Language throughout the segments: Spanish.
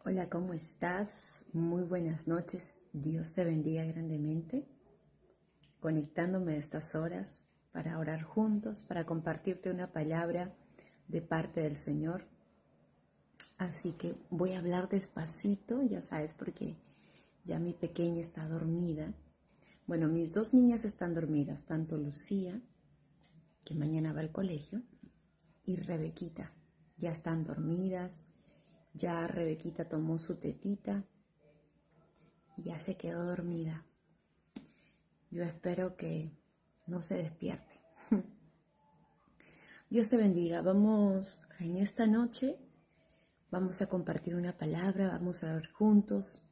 Hola, ¿cómo estás? Muy buenas noches. Dios te bendiga grandemente. Conectándome a estas horas para orar juntos, para compartirte una palabra de parte del Señor. Así que voy a hablar despacito, ya sabes, porque ya mi pequeña está dormida. Bueno, mis dos niñas están dormidas, tanto Lucía, que mañana va al colegio, y Rebequita. Ya están dormidas. Ya Rebequita tomó su tetita y ya se quedó dormida. Yo espero que no se despierte. Dios te bendiga. En esta noche, vamos a compartir una palabra, vamos a orar juntos.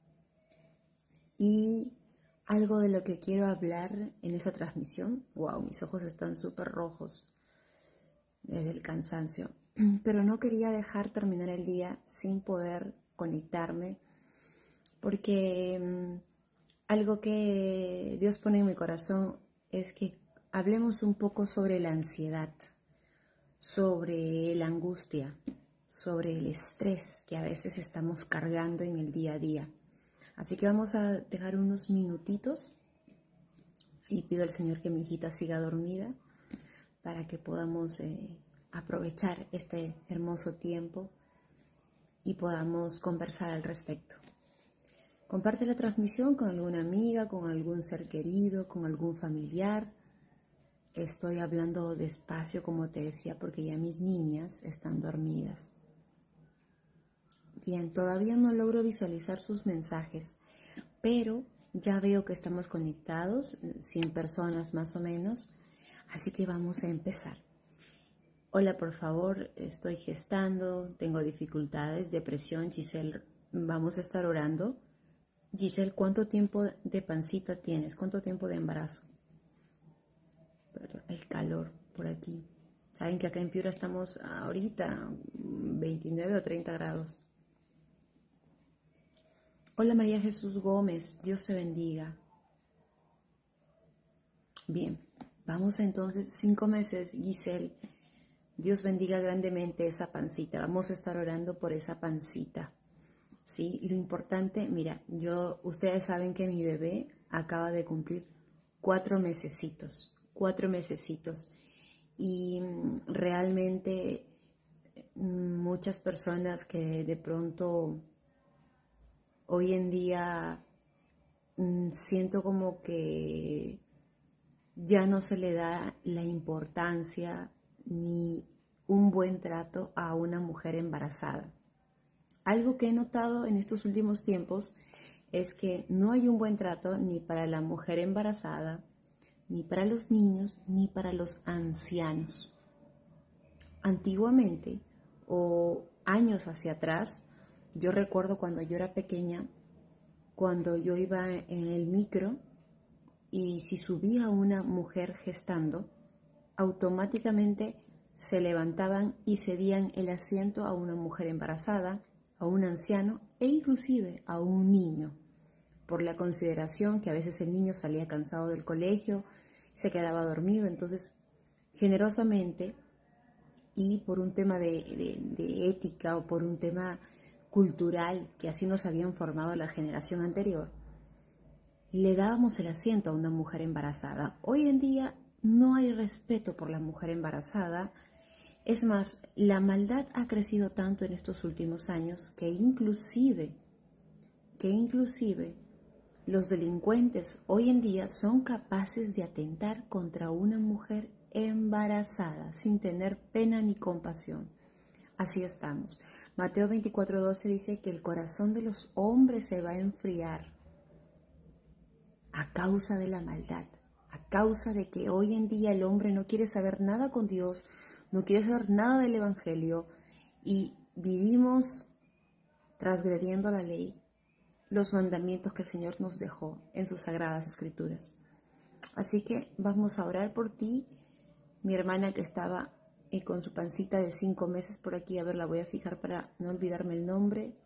Y algo de lo que quiero hablar en esta transmisión, wow, mis ojos están súper rojos desde el cansancio, pero no quería dejar terminar el día sin poder conectarme, porque algo que Dios pone en mi corazón es que hablemos un poco sobre la ansiedad, sobre la angustia, sobre el estrés que a veces estamos cargando en el día a día. Así que vamos a dejar unos minutitos y pido al Señor que mi hijita siga dormida para que podamos aprovechar este hermoso tiempo y podamos conversar al respecto. Comparte la transmisión con alguna amiga, con algún ser querido, con algún familiar. Estoy hablando despacio, como te decía, porque ya mis niñas están dormidas. Bien, todavía no logro visualizar sus mensajes, pero ya veo que estamos conectados, 100 personas más o menos, así que vamos a empezar. Hola, por favor, estoy gestando, tengo dificultades, depresión. Giselle, vamos a estar orando. Giselle, ¿cuánto tiempo de pancita tienes? ¿Cuánto tiempo de embarazo? Pero el calor por aquí. Saben que acá en Piura estamos ahorita 29 o 30 grados. Hola, María Jesús Gómez, Dios te bendiga. Bien, vamos entonces, 5 meses, Giselle. Dios bendiga grandemente esa pancita. Vamos a estar orando por esa pancita. Sí, lo importante, mira, ustedes saben que mi bebé acaba de cumplir 4 mesecitos, 4 mesecitos. Y realmente muchas personas que de pronto hoy en día siento como que ya no se le da la importancia ni un buen trato a una mujer embarazada. Algo que he notado en estos últimos tiempos es que no hay un buen trato ni para la mujer embarazada, ni para los niños, ni para los ancianos. Antiguamente, o años hacia atrás, yo recuerdo cuando yo era pequeña, cuando yo iba en el micro y si subía una mujer gestando, automáticamente se levantaban y cedían el asiento a una mujer embarazada, a un anciano e inclusive a un niño, por la consideración que a veces el niño salía cansado del colegio, se quedaba dormido, entonces generosamente y por un tema de ética o por un tema cultural que así nos habían formado la generación anterior, le dábamos el asiento a una mujer embarazada. Hoy en día no hay respeto por la mujer embarazada. Es más, la maldad ha crecido tanto en estos últimos años que inclusive los delincuentes hoy en día son capaces de atentar contra una mujer embarazada sin tener pena ni compasión. Así estamos. Mateo 24:12 dice que el corazón de los hombres se va a enfriar a causa de la maldad, a causa de que hoy en día el hombre no quiere saber nada con Dios, no quiere saber nada del Evangelio y vivimos transgrediendo la ley, los mandamientos que el Señor nos dejó en sus sagradas escrituras. Así que vamos a orar por ti, mi hermana que estaba con su pancita de 5 meses por aquí. A ver, la voy a fijar para no olvidarme el nombre.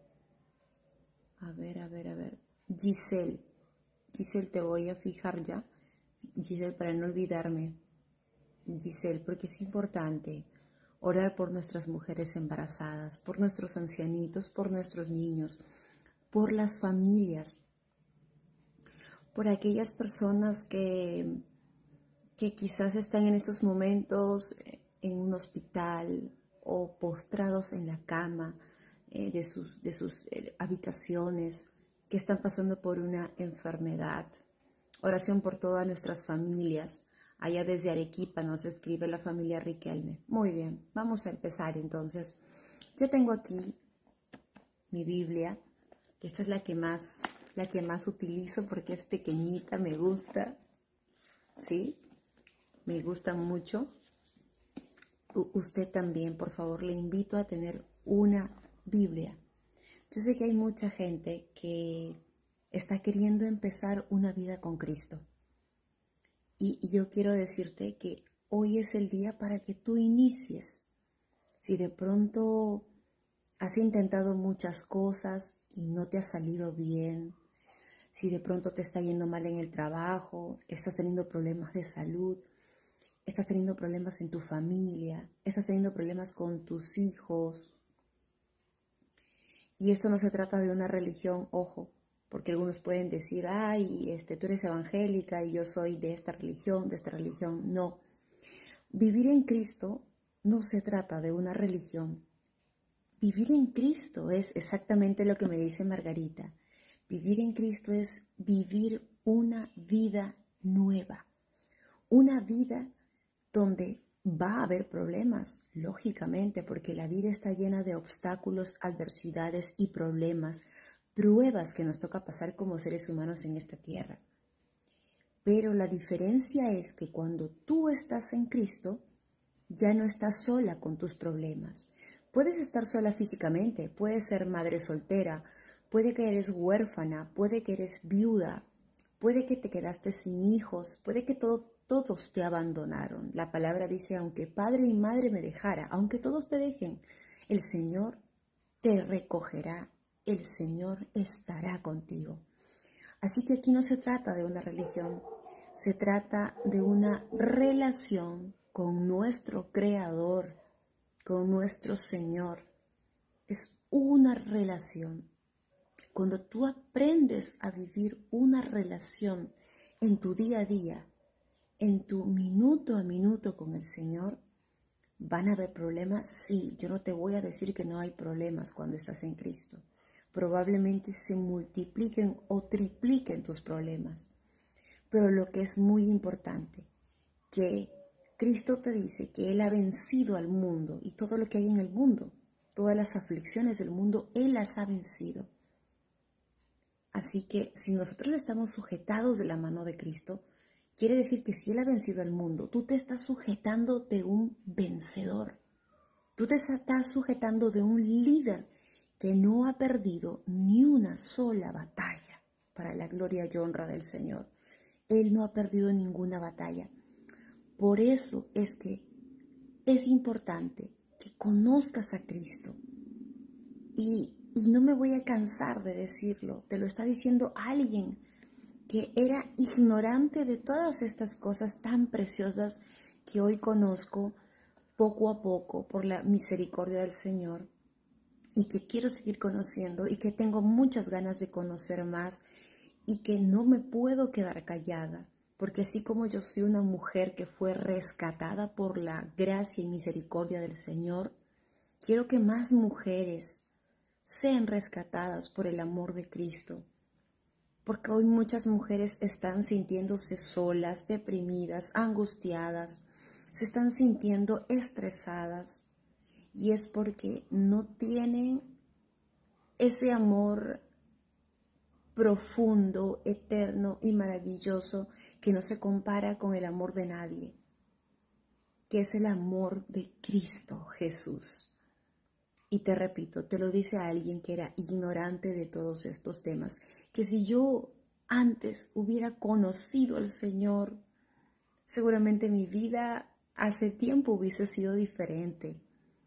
A ver. Giselle, te voy a fijar ya. Giselle, para no olvidarme. Giselle, porque es importante. orar por nuestras mujeres embarazadas, por nuestros ancianitos, por nuestros niños, por las familias, por aquellas personas que quizás están en estos momentos en un hospital o postrados en la cama de sus habitaciones, que están pasando por una enfermedad. Oración por todas nuestras familias. Allá desde Arequipa nos escribe la familia Riquelme. Muy bien, vamos a empezar entonces. Yo tengo aquí mi Biblia. Esta es la que más utilizo porque es pequeñita, me gusta. ¿Sí? Me gusta mucho. Usted también, por favor, le invito a tener una Biblia. Yo sé que hay mucha gente que está queriendo empezar una vida con Cristo. Y yo quiero decirte que hoy es el día para que tú inicies. Si de pronto has intentado muchas cosas y no te ha salido bien, si de pronto te está yendo mal en el trabajo, estás teniendo problemas de salud, estás teniendo problemas en tu familia, estás teniendo problemas con tus hijos. Y esto no se trata de una religión, ojo, porque algunos pueden decir, ay, tú eres evangélica y yo soy de esta religión, de esta religión. No, vivir en Cristo no se trata de una religión. Vivir en Cristo es exactamente lo que me dice Margarita. Vivir en Cristo es vivir una vida nueva, una vida donde va a haber problemas, lógicamente, porque la vida está llena de obstáculos, adversidades y problemas, pruebas que nos toca pasar como seres humanos en esta tierra. Pero la diferencia es que cuando tú estás en Cristo, ya no estás sola con tus problemas. Puedes estar sola físicamente, puedes ser madre soltera, puede que eres huérfana, puede que eres viuda, puede que te quedaste sin hijos, puede que todos te abandonaron. La palabra dice, aunque padre y madre me dejara, aunque todos te dejen, el Señor te recogerá, el Señor estará contigo. Así que aquí no se trata de una religión, se trata de una relación con nuestro Creador, con nuestro Señor. Es una relación. Cuando tú aprendes a vivir una relación en tu día a día, en tu minuto a minuto con el Señor, ¿van a haber problemas? Sí, yo no te voy a decir que no hay problemas cuando estás en Cristo. Probablemente se multipliquen o tripliquen tus problemas. Pero lo que es muy importante, que Cristo te dice que Él ha vencido al mundo y todo lo que hay en el mundo, todas las aflicciones del mundo, Él las ha vencido. Así que si nosotros estamos sujetados de la mano de Cristo, quiere decir que si Él ha vencido al mundo, tú te estás sujetando de un vencedor. Tú te estás sujetando de un líder que no ha perdido ni una sola batalla para la gloria y honra del Señor. Él no ha perdido ninguna batalla. Por eso es que es importante que conozcas a Cristo. Y no me voy a cansar de decirlo, te lo está diciendo alguien que era ignorante de todas estas cosas tan preciosas que hoy conozco poco a poco por la misericordia del Señor y que quiero seguir conociendo y que tengo muchas ganas de conocer más y que no me puedo quedar callada, porque así como yo soy una mujer que fue rescatada por la gracia y misericordia del Señor, quiero que más mujeres sean rescatadas por el amor de Cristo, porque hoy muchas mujeres están sintiéndose solas, deprimidas, angustiadas, se están sintiendo estresadas y es porque no tienen ese amor profundo, eterno y maravilloso que no se compara con el amor de nadie, que es el amor de Cristo Jesús. Y te repito, te lo dice alguien que era ignorante de todos estos temas, que si yo antes hubiera conocido al Señor, seguramente mi vida hace tiempo hubiese sido diferente.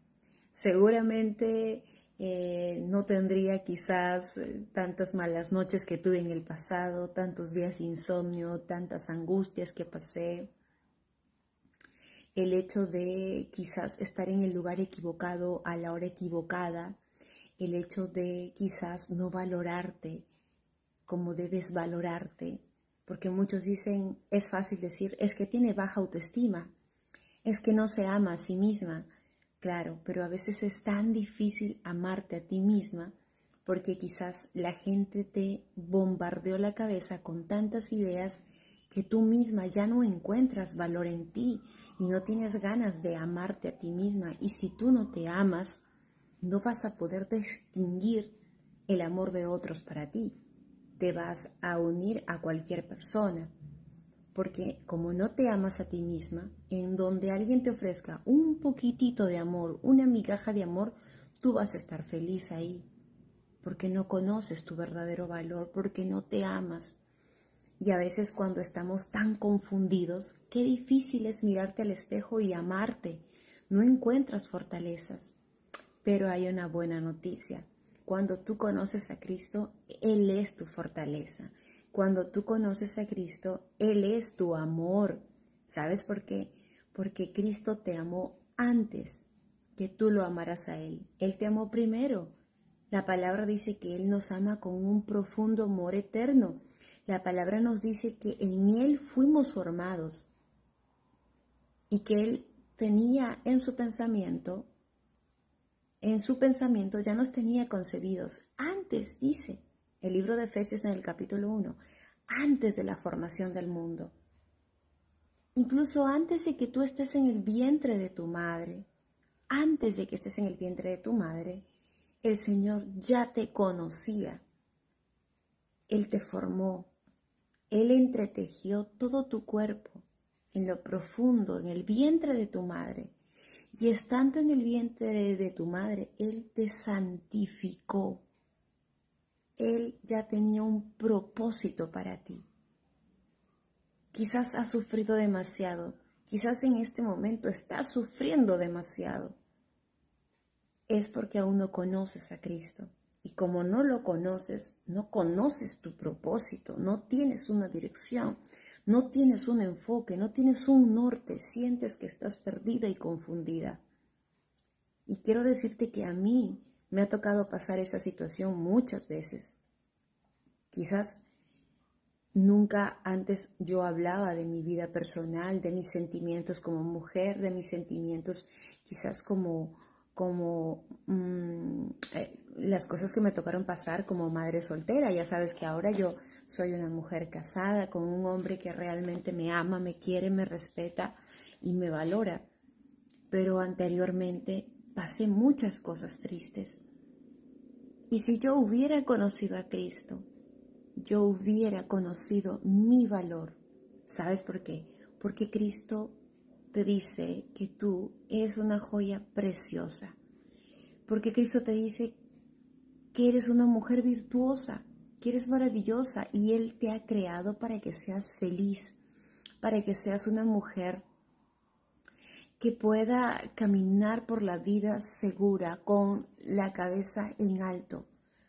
Seguramente no tendría quizás tantas malas noches que tuve en el pasado, tantos días de insomnio, tantas angustias que pasé. el hecho de quizás estar en el lugar equivocado a la hora equivocada, el hecho de quizás no valorarte como debes valorarte, porque muchos dicen, es fácil decir, es que tiene baja autoestima, es que no se ama a sí misma. Claro, pero a veces es tan difícil amarte a ti misma porque quizás la gente te bombardeó la cabeza con tantas ideas que tú misma ya no encuentras valor en ti y no tienes ganas de amarte a ti misma. Y si tú no te amas, no vas a poder distinguir el amor de otros para ti. Te vas a unir a cualquier persona. Porque como no te amas a ti misma, en donde alguien te ofrezca un poquitito de amor, una migaja de amor, tú vas a estar feliz ahí. Porque no conoces tu verdadero valor, porque no te amas. Y a veces cuando estamos tan confundidos, qué difícil es mirarte al espejo y amarte. No encuentras fortalezas. Pero hay una buena noticia. Cuando tú conoces a Cristo, Él es tu fortaleza. Cuando tú conoces a Cristo, Él es tu amor. ¿Sabes por qué? Porque Cristo te amó antes que tú lo amaras a Él. Él te amó primero. La palabra dice que Él nos ama con un profundo amor eterno. La palabra nos dice que en Él fuimos formados y que Él tenía en su pensamiento ya nos tenía concebidos. Antes, dice el libro de Efesios en el capítulo 1, antes de la formación del mundo. Incluso antes de que tú estés en el vientre de tu madre, antes de que estés en el vientre de tu madre, el Señor ya te conocía. Él te formó. Él entretejió todo tu cuerpo en lo profundo, en el vientre de tu madre. Y estando en el vientre de tu madre, Él te santificó. Él ya tenía un propósito para ti. Quizás has sufrido demasiado. Quizás en este momento estás sufriendo demasiado. Es porque aún no conoces a Cristo. Y como no lo conoces, no conoces tu propósito, no tienes una dirección, no tienes un enfoque, no tienes un norte, sientes que estás perdida y confundida. Y quiero decirte que a mí me ha tocado pasar esa situación muchas veces. Quizás nunca antes yo hablaba de mi vida personal, de mis sentimientos como mujer, de mis sentimientos quizás las cosas que me tocaron pasar como madre soltera. Ya sabes que ahora yo soy una mujer casada con un hombre que realmente me ama, me quiere, me respeta y me valora. Pero anteriormente pasé muchas cosas tristes. Y si yo hubiera conocido a Cristo, yo hubiera conocido mi valor. ¿Sabes por qué? Porque Cristo te dice que tú eres una joya preciosa. Porque Cristo te dice que eres una mujer virtuosa, que eres maravillosa y Él te ha creado para que seas feliz, para que seas una mujer que pueda caminar por la vida segura, con la cabeza en alto,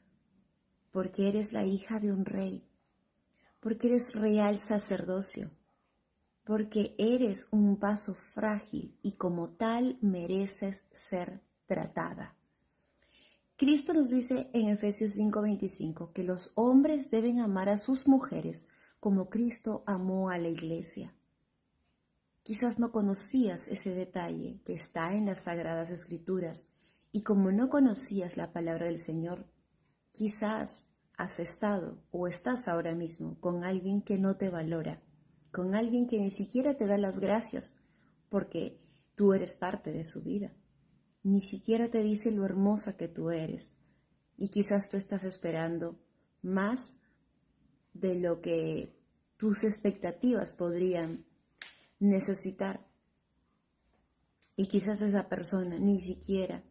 porque eres la hija de un rey, porque eres real sacerdocio, porque eres un vaso frágil y como tal mereces ser tratada. Cristo nos dice en Efesios 5:25 que los hombres deben amar a sus mujeres como Cristo amó a la iglesia. Quizás no conocías ese detalle que está en las Sagradas Escrituras y como no conocías la palabra del Señor, quizás has estado o estás ahora mismo con alguien que no te valora, con alguien que ni siquiera te da las gracias porque tú eres parte de su vida. Ni siquiera te dice lo hermosa que tú eres y quizás tú estás esperando más de lo que tus expectativas podrían necesitar. Y quizás esa persona ni siquiera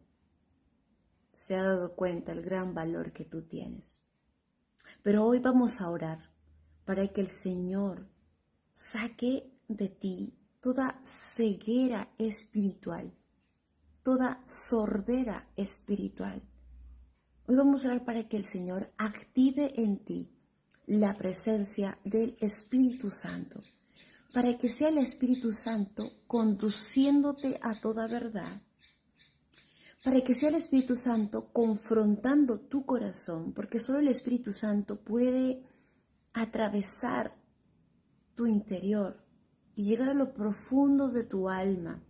se ha dado cuenta del gran valor que tú tienes. Pero hoy vamos a orar para que el Señor saque de ti toda ceguera espiritual, toda sordera espiritual. Hoy vamos a orar para que el Señor active en ti la presencia del Espíritu Santo, para que sea el Espíritu Santo conduciéndote a toda verdad, para que sea el Espíritu Santo confrontando tu corazón, porque solo el Espíritu Santo puede atravesar tu interior y llegar a lo profundo de tu alma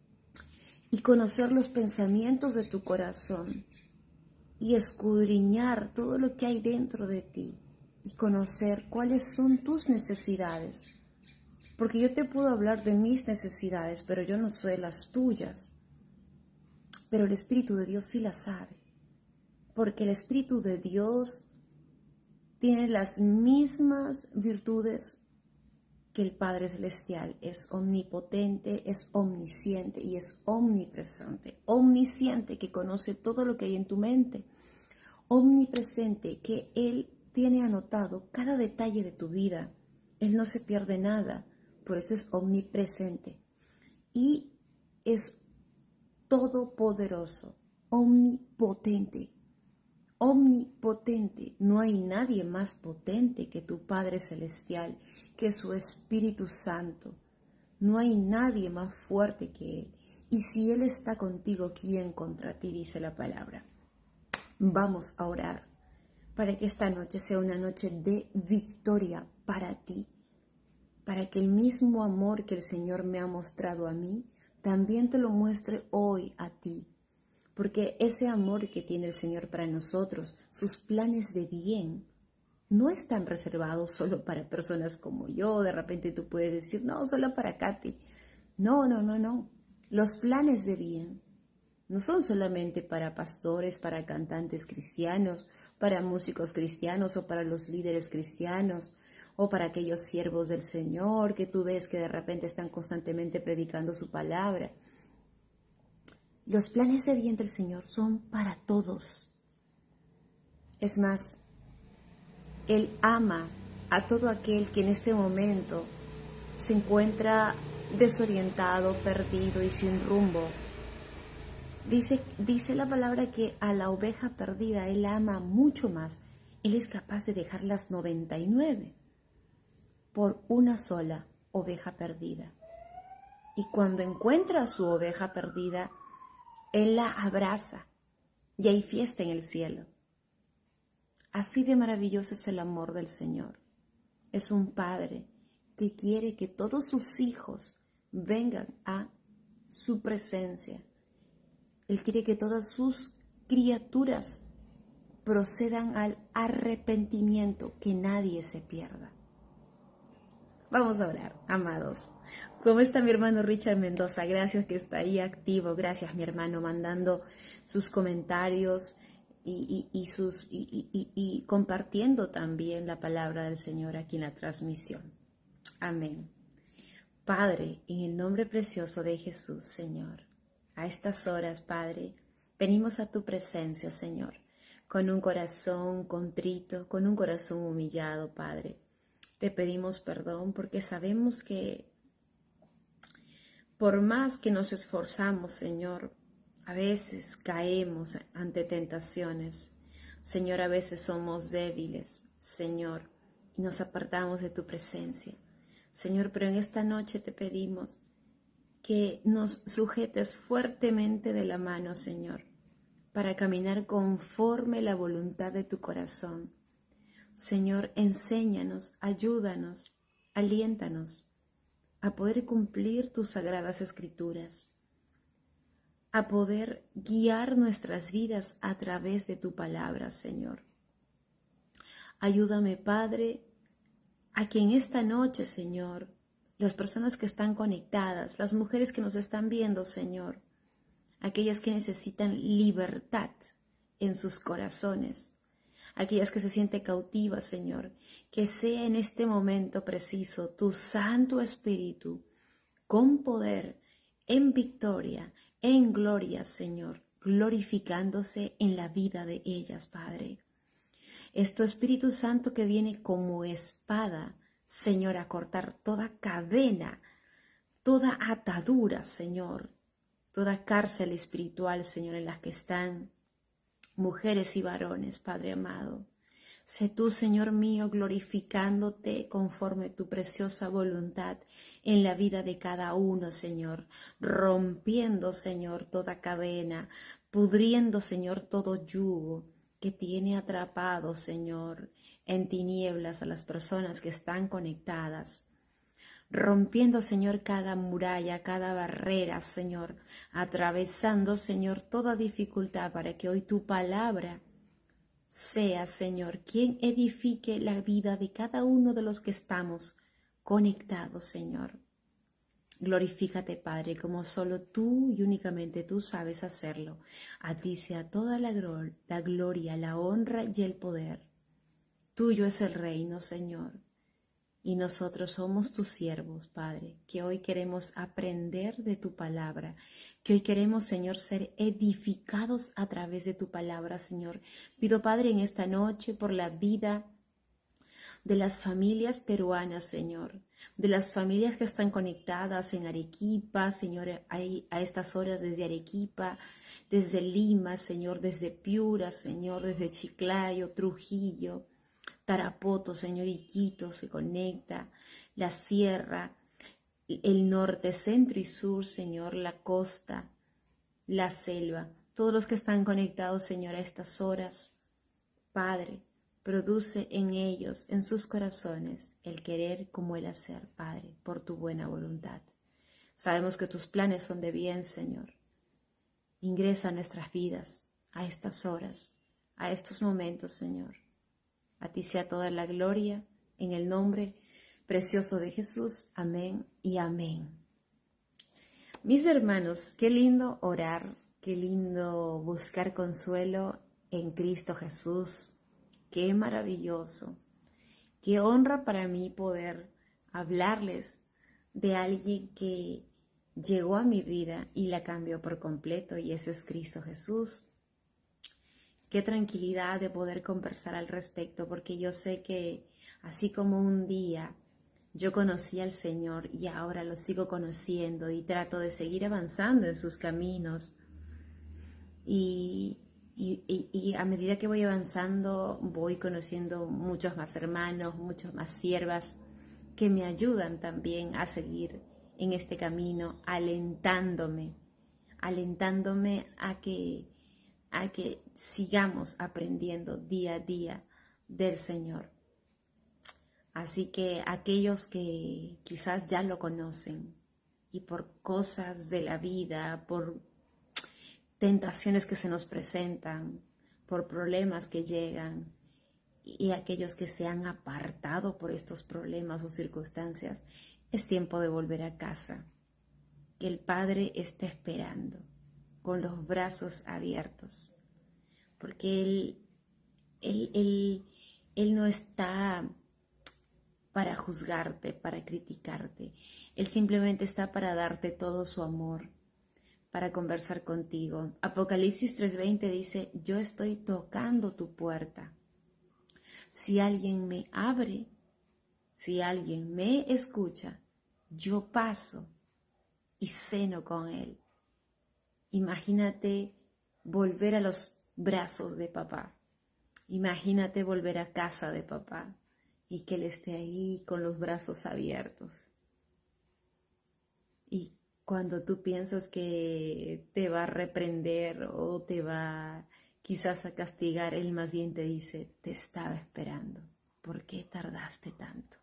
y conocer los pensamientos de tu corazón y escudriñar todo lo que hay dentro de ti y conocer cuáles son tus necesidades. Porque yo te puedo hablar de mis necesidades, pero yo no sé las tuyas. Pero el Espíritu de Dios sí las sabe. Porque el Espíritu de Dios tiene las mismas virtudes que el Padre Celestial. Es omnipotente, es omnisciente y es omnipresente. Omnisciente, que conoce todo lo que hay en tu mente. Omnipresente, que Él tiene anotado cada detalle de tu vida. Él no se pierde nada, por eso es omnipresente. Y es todopoderoso, omnipotente. Omnipotente, no hay nadie más potente que tu Padre Celestial, que su Espíritu Santo. No hay nadie más fuerte que Él. Y si Él está contigo, ¿quién contra ti? Dice la palabra. Vamos a orar para que esta noche sea una noche de victoria para ti, para que el mismo amor que el Señor me ha mostrado a mí, también te lo muestre hoy a ti. Porque ese amor que tiene el Señor para nosotros, sus planes de bien, no están reservados solo para personas como yo. De repente tú puedes decir, no, solo para Katy. No. Los planes de bien no son solamente para pastores, para cantantes cristianos, para músicos cristianos o para los líderes cristianos o para aquellos siervos del Señor que tú ves que de repente están constantemente predicando su palabra. Los planes de bien del Señor son para todos. Es más, Él ama a todo aquel que en este momento se encuentra desorientado, perdido y sin rumbo. Dice la palabra que a la oveja perdida Él ama mucho más. Él es capaz de dejar las 99 por una sola oveja perdida. Y cuando encuentra a su oveja perdida, Él la abraza y hay fiesta en el cielo. Así de maravilloso es el amor del Señor. Es un Padre que quiere que todos sus hijos vengan a su presencia. Él quiere que todas sus criaturas procedan al arrepentimiento, que nadie se pierda. Vamos a orar, amados. ¿Cómo está mi hermano Richard Mendoza? Gracias que está ahí activo. Gracias, mi hermano, mandando sus comentarios y compartiendo también la palabra del Señor aquí en la transmisión. Amén. Padre, en el nombre precioso de Jesús, Señor, a estas horas, Padre, venimos a tu presencia, Señor, con un corazón contrito, con un corazón humillado, Padre. Te pedimos perdón porque sabemos que por más que nos esforzamos, Señor, a veces caemos ante tentaciones. Señor, a veces somos débiles, Señor, y nos apartamos de tu presencia. Señor, pero en esta noche te pedimos que nos sujetes fuertemente de la mano, Señor, para caminar conforme la voluntad de tu corazón. Señor, enséñanos, ayúdanos, aliéntanos a poder cumplir tus sagradas escrituras, a poder guiar nuestras vidas a través de tu palabra, Señor. Ayúdame, Padre, a que en esta noche, Señor, las personas que están conectadas, las mujeres que nos están viendo, Señor, aquellas que necesitan libertad en sus corazones, aquellas que se sienten cautivas, Señor, que sea en este momento preciso tu Santo Espíritu, con poder, en victoria, en gloria, Señor, glorificándose en la vida de ellas, Padre. Es tu Espíritu Santo que viene como espada, Señor, a cortar toda cadena, toda atadura, Señor, toda cárcel espiritual, Señor, en la que están mujeres y varones, Padre amado. Sé tú, Señor mío, glorificándote conforme tu preciosa voluntad en la vida de cada uno, Señor, rompiendo, Señor, toda cadena, pudriendo, Señor, todo yugo que tiene atrapado, Señor, en tinieblas a las personas que están conectadas. Rompiendo, Señor, cada muralla, cada barrera, Señor, atravesando, Señor, toda dificultad para que hoy tu palabra sea, Señor, quien edifique la vida de cada uno de los que estamos conectados, Señor. Glorifícate, Padre, como solo tú y únicamente tú sabes hacerlo. A ti sea toda la gloria, la honra y el poder. Tuyo es el reino, Señor. Y nosotros somos tus siervos, Padre, que hoy queremos aprender de tu palabra, que hoy queremos, Señor, ser edificados a través de tu palabra, Señor. Pido, Padre, en esta noche por la vida de las familias peruanas, Señor, de las familias que están conectadas en Arequipa, Señor, a estas horas desde Arequipa, desde Lima, Señor, desde Piura, Señor, desde Chiclayo, Trujillo, Tarapoto, Señor, y Quito se conecta, la sierra, el norte, centro y sur, Señor, la costa, la selva, todos los que están conectados, Señor, a estas horas. Padre, produce en ellos, en sus corazones, el querer como el hacer, Padre, por tu buena voluntad. Sabemos que tus planes son de bien, Señor. Ingresa a nuestras vidas, a estas horas, a estos momentos, Señor. A ti sea toda la gloria, en el nombre precioso de Jesús. Amén y amén. Mis hermanos, qué lindo orar, qué lindo buscar consuelo en Cristo Jesús. Qué maravilloso, qué honra para mí poder hablarles de alguien que llegó a mi vida y la cambió por completo, y ese es Cristo Jesús. Qué tranquilidad de poder conversar al respecto, porque yo sé que así como un día yo conocí al Señor y ahora lo sigo conociendo y trato de seguir avanzando en sus caminos, y a medida que voy avanzando voy conociendo muchos más hermanos, muchas más siervas que me ayudan también a seguir en este camino, alentándome a que sigamos aprendiendo día a día del Señor. Así que aquellos que quizás ya lo conocen y por cosas de la vida, por tentaciones que se nos presentan, por problemas que llegan, y aquellos que se han apartado por estos problemas o circunstancias, es tiempo de volver a casa, que el Padre está esperando con los brazos abiertos, porque Él no está para juzgarte, para criticarte. Él simplemente está para darte todo su amor, para conversar contigo. Apocalipsis 3:20 dice: yo estoy tocando tu puerta. Si alguien me abre, si alguien me escucha, yo paso y ceno con él. Imagínate volver a los brazos de papá. Imagínate volver a casa de papá y que él esté ahí con los brazos abiertos. Y cuando tú piensas que te va a reprender o te va quizás a castigar, él más bien te dice: te estaba esperando. ¿Por qué tardaste tanto?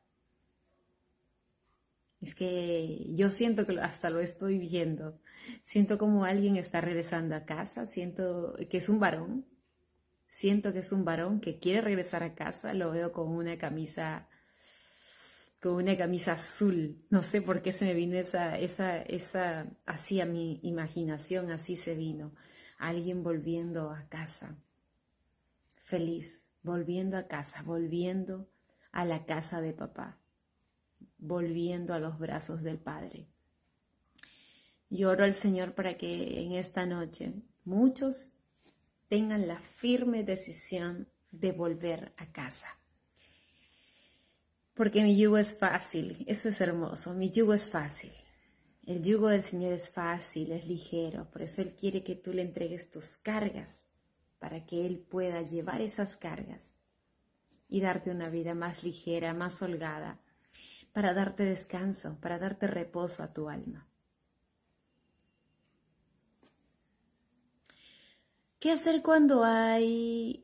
Es que yo siento que hasta lo estoy viendo. Siento como alguien está regresando a casa. Siento que es un varón. Siento que es un varón que quiere regresar a casa. Lo veo con una camisa azul. No sé por qué se me vino así a mi imaginación, así se vino. Alguien volviendo a casa. Feliz, volviendo a casa, volviendo a la casa de papá, volviendo a los brazos del Padre. Y oro al Señor para que en esta noche muchos tengan la firme decisión de volver a casa. Porque mi yugo es fácil, eso es hermoso, mi yugo es fácil. El yugo del Señor es fácil, es ligero, por eso Él quiere que tú le entregues tus cargas, para que Él pueda llevar esas cargas y darte una vida más ligera, más holgada, para darte descanso, para darte reposo a tu alma. ¿Qué hacer cuando hay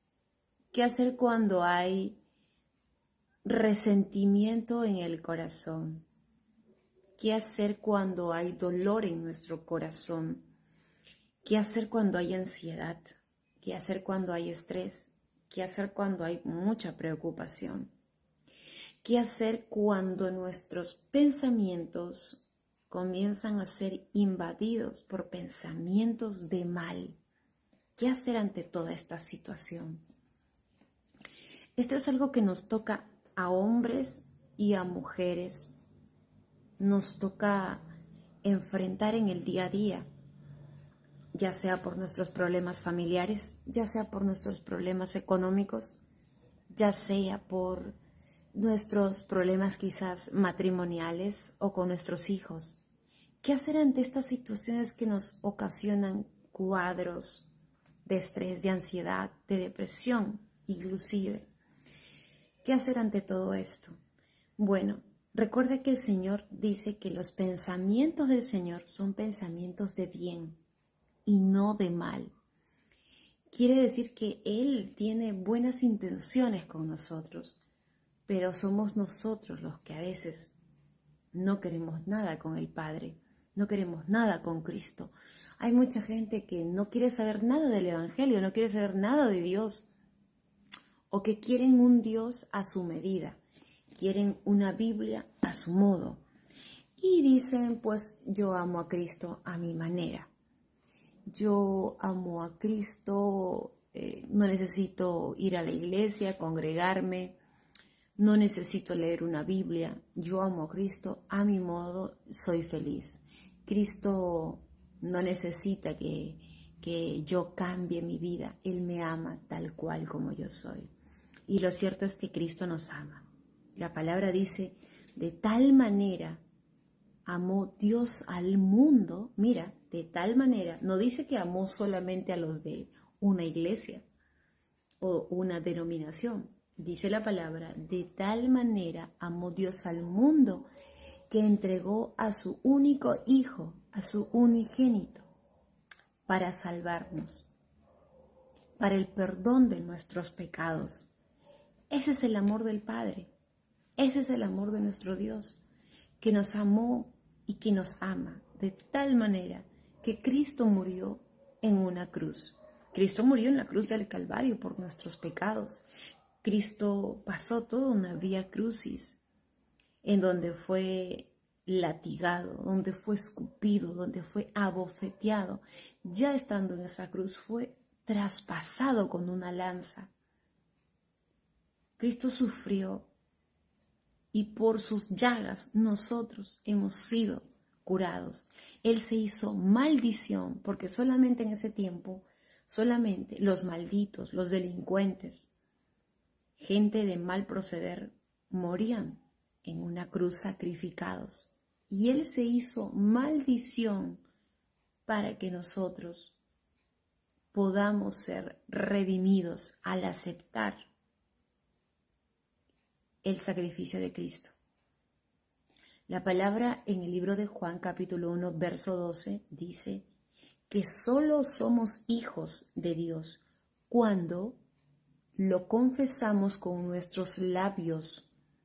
resentimiento en el corazón? ¿Qué hacer cuando hay dolor en nuestro corazón? ¿Qué hacer cuando hay ansiedad? ¿Qué hacer cuando hay estrés? ¿Qué hacer cuando hay mucha preocupación? ¿Qué hacer cuando nuestros pensamientos comienzan a ser invadidos por pensamientos de mal? ¿Qué hacer ante toda esta situación? Esto es algo que nos toca a hombres y a mujeres. Nos toca enfrentar en el día a día, ya sea por nuestros problemas familiares, ya sea por nuestros problemas económicos, ya sea por nuestros problemas quizás matrimoniales o con nuestros hijos. ¿Qué hacer ante estas situaciones que nos ocasionan cuadros de estrés, de ansiedad, de depresión inclusive? ¿Qué hacer ante todo esto? Bueno, recuerda que el Señor dice que los pensamientos del Señor son pensamientos de bien y no de mal. Quiere decir que Él tiene buenas intenciones con nosotros, pero somos nosotros los que a veces no queremos nada con el Padre, no queremos nada con Cristo. Hay mucha gente que no quiere saber nada del Evangelio, no quiere saber nada de Dios, o que quieren un Dios a su medida, quieren una Biblia a su modo. Y dicen, pues yo amo a Cristo a mi manera. Yo amo a Cristo, no necesito ir a la iglesia, congregarme, no necesito leer una Biblia. Yo amo a Cristo a mi modo, soy feliz. Cristo no necesita que yo cambie mi vida. Él me ama tal cual como yo soy. Y lo cierto es que Cristo nos ama. La palabra dice, de tal manera amó Dios al mundo, mira, de tal manera, no dice que amó solamente a los de una iglesia o una denominación, dice la palabra, de tal manera amó Dios al mundo que entregó a su único Hijo, a su unigénito, para salvarnos, para el perdón de nuestros pecados. Ese es el amor del Padre, ese es el amor de nuestro Dios, que nos amó y que nos ama de tal manera que Cristo murió en una cruz. Cristo murió en la cruz del Calvario por nuestros pecados. Cristo pasó toda una vía crucis en donde fue latigado, donde fue escupido, donde fue abofeteado. Ya estando en esa cruz fue traspasado con una lanza. Cristo sufrió y por sus llagas nosotros hemos sido curados. Él se hizo maldición porque solamente en ese tiempo, solamente los malditos, los delincuentes, gente de mal proceder, morían en una cruz sacrificados. Y Él se hizo maldición para que nosotros podamos ser redimidos al aceptar el sacrificio de Cristo. La palabra en el libro de Juan capítulo 1 verso 12 dice que solo somos hijos de Dios cuando lo confesamos con nuestros labios,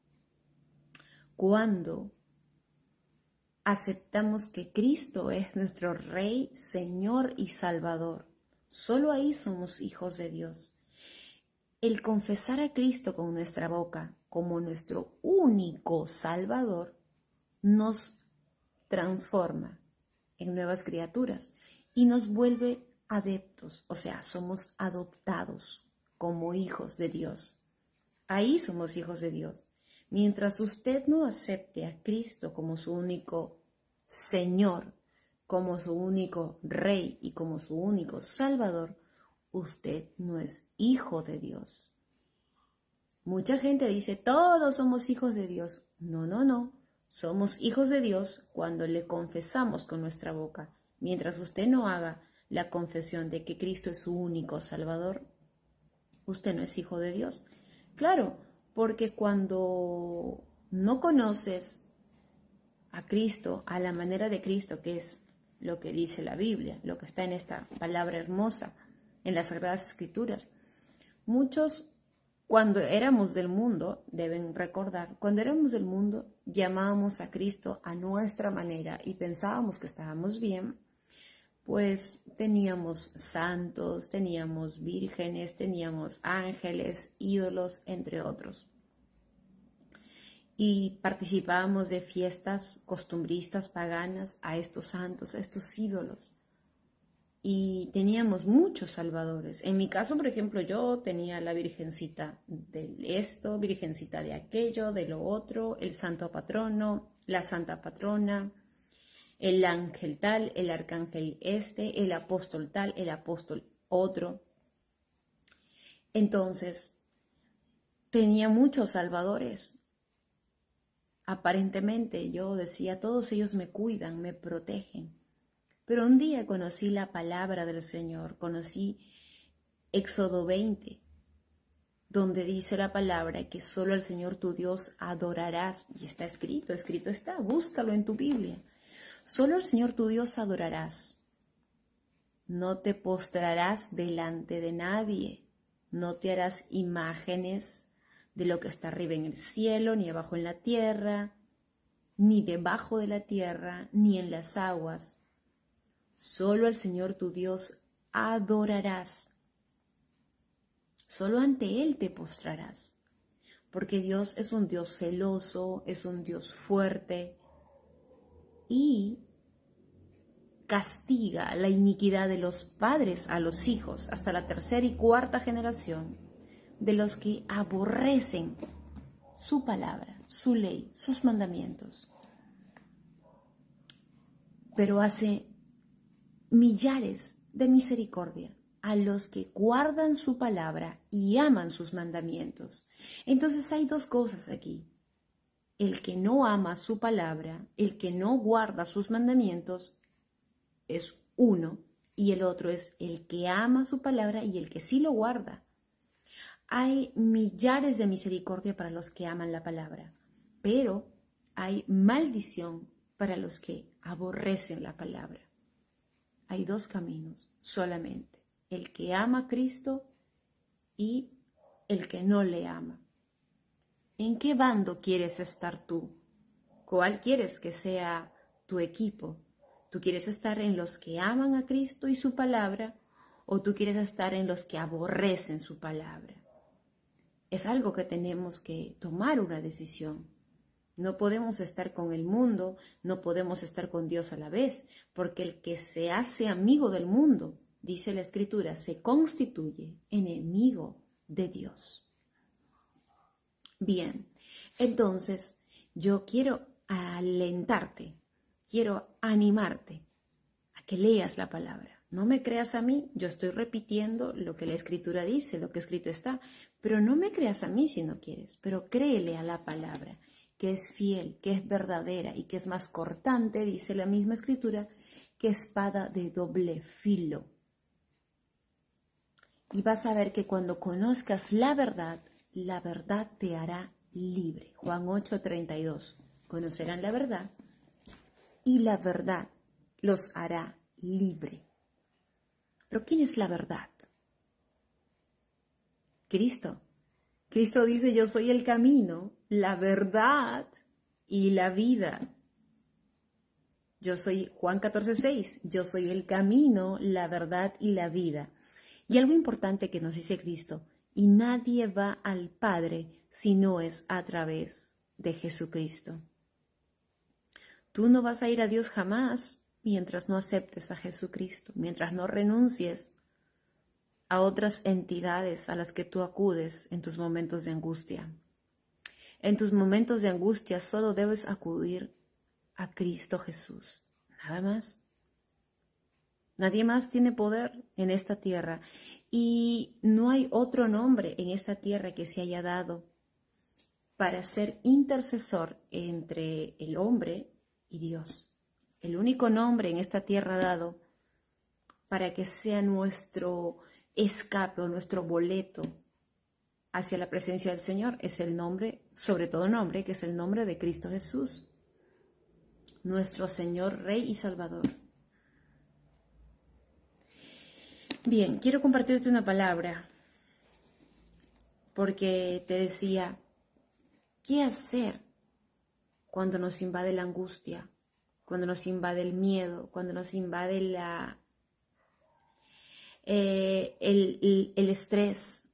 cuando aceptamos que Cristo es nuestro Rey, Señor y Salvador. Solo ahí somos hijos de Dios. El confesar a Cristo con nuestra boca como nuestro único Salvador nos transforma en nuevas criaturas y nos vuelve adeptos, o sea, somos adoptados como hijos de Dios. Ahí somos hijos de Dios. Mientras usted no acepte a Cristo como su único Señor, como su único Rey y como su único Salvador, usted no es hijo de Dios. Mucha gente dice, todos somos hijos de Dios. No, no, no. Somos hijos de Dios cuando le confesamos con nuestra boca. Mientras usted no haga la confesión de que Cristo es su único Salvador, usted no es hijo de Dios. Claro, porque cuando no conoces a Cristo, a la manera de Cristo, que es lo que dice la Biblia, lo que está en esta palabra hermosa, en las Sagradas Escrituras, muchos, cuando éramos del mundo, deben recordar, cuando éramos del mundo, llamábamos a Cristo a nuestra manera y pensábamos que estábamos bien, pues teníamos santos, teníamos vírgenes, teníamos ángeles, ídolos, entre otros. Y participábamos de fiestas costumbristas, paganas, a estos santos, a estos ídolos. Y teníamos muchos salvadores. En mi caso, por ejemplo, yo tenía la virgencita de esto, virgencita de aquello, de lo otro, el santo patrono, la santa patrona, el ángel tal, el arcángel este, el apóstol tal, el apóstol otro. Entonces, tenía muchos salvadores. Aparentemente yo decía, todos ellos me cuidan, me protegen. Pero un día conocí la palabra del Señor, conocí Éxodo 20, donde dice la palabra que solo al Señor tu Dios adorarás. Y está escrito, escrito está, búscalo en tu Biblia. Solo al Señor tu Dios adorarás. No te postrarás delante de nadie, no te harás imágenes de lo que está arriba en el cielo, ni abajo en la tierra, ni debajo de la tierra, ni en las aguas. Solo al Señor tu Dios adorarás. Solo ante Él te postrarás. Porque Dios es un Dios celoso, es un Dios fuerte y castiga la iniquidad de los padres a los hijos hasta la tercera y cuarta generación de los que aborrecen su palabra, su ley, sus mandamientos. Pero hace millares de misericordia a los que guardan su palabra y aman sus mandamientos. Entonces hay dos cosas aquí. El que no ama su palabra, el que no guarda sus mandamientos, es uno, y el otro es el que ama su palabra y el que sí lo guarda. Hay millares de misericordia para los que aman la palabra, pero hay maldición para los que aborrecen la palabra. Hay dos caminos solamente, el que ama a Cristo y el que no le ama. ¿En qué bando quieres estar tú? ¿Cuál quieres que sea tu equipo? ¿Tú quieres estar en los que aman a Cristo y su palabra o tú quieres estar en los que aborrecen su palabra? Es algo que tenemos que tomar una decisión. No podemos estar con el mundo, no podemos estar con Dios a la vez, porque el que se hace amigo del mundo, dice la Escritura, se constituye enemigo de Dios. Bien, entonces yo quiero alentarte, quiero animarte a que leas la palabra. No me creas a mí, yo estoy repitiendo lo que la Escritura dice, lo que escrito está, pero no me creas a mí si no quieres, pero créele a la palabra, que es fiel, que es verdadera y que es más cortante, dice la misma Escritura, que espada de doble filo. Y vas a ver que cuando conozcas la verdad te hará libre. Juan 8:32. Conocerán la verdad y la verdad los hará libre. ¿Pero quién es la verdad? Cristo. Cristo dice, yo soy el camino, la verdad y la vida. Yo soy, Juan 14:6, yo soy el camino, la verdad y la vida. Y algo importante que nos dice Cristo, y nadie va al Padre si no es a través de Jesucristo. Tú no vas a ir a Dios jamás mientras no aceptes a Jesucristo, mientras no renuncies a otras entidades a las que tú acudes en tus momentos de angustia. En tus momentos de angustia solo debes acudir a Cristo Jesús, nada más. Nadie más tiene poder en esta tierra y no hay otro nombre en esta tierra que se haya dado para ser intercesor entre el hombre y Dios. El único nombre en esta tierra dado para que sea nuestro escape o nuestro boleto hacia la presencia del Señor. Es el nombre, sobre todo nombre, que es el nombre de Cristo Jesús, nuestro Señor, Rey y Salvador. Bien, quiero compartirte una palabra, porque te decía, ¿qué hacer cuando nos invade la angustia, cuando nos invade el miedo, cuando nos invade el estrés,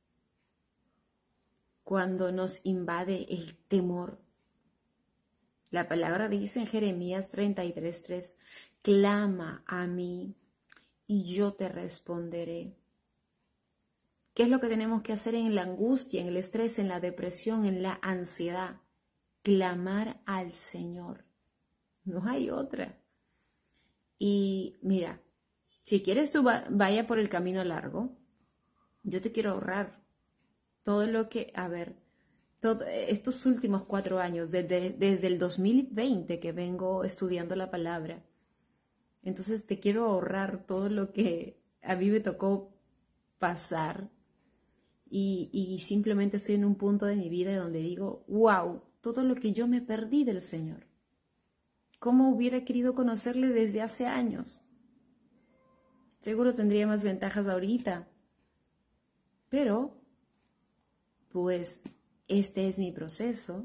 cuando nos invade el temor? La palabra dice en Jeremías 33:3, clama a mí y yo te responderé. ¿Qué es lo que tenemos que hacer en la angustia, en el estrés, en la depresión, en la ansiedad? Clamar al Señor. No hay otra. Y mira, si quieres tú vaya por el camino largo, yo te quiero ahorrar todo lo que, estos últimos 4 años, desde el 2020 que vengo estudiando la palabra. Entonces te quiero ahorrar todo lo que a mí me tocó pasar y simplemente estoy en un punto de mi vida donde digo, wow, todo lo que yo me perdí del Señor. ¿Cómo hubiera querido conocerle desde hace años? Seguro tendría más ventajas ahorita, pero pues este es mi proceso,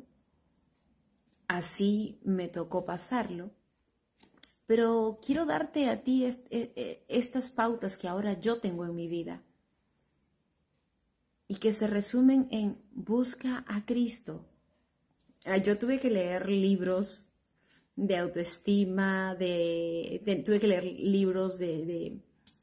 así me tocó pasarlo. Pero quiero darte a ti estas pautas que ahora yo tengo en mi vida y que se resumen en busca a Cristo. Yo tuve que leer libros de autoestima, tuve que leer libros de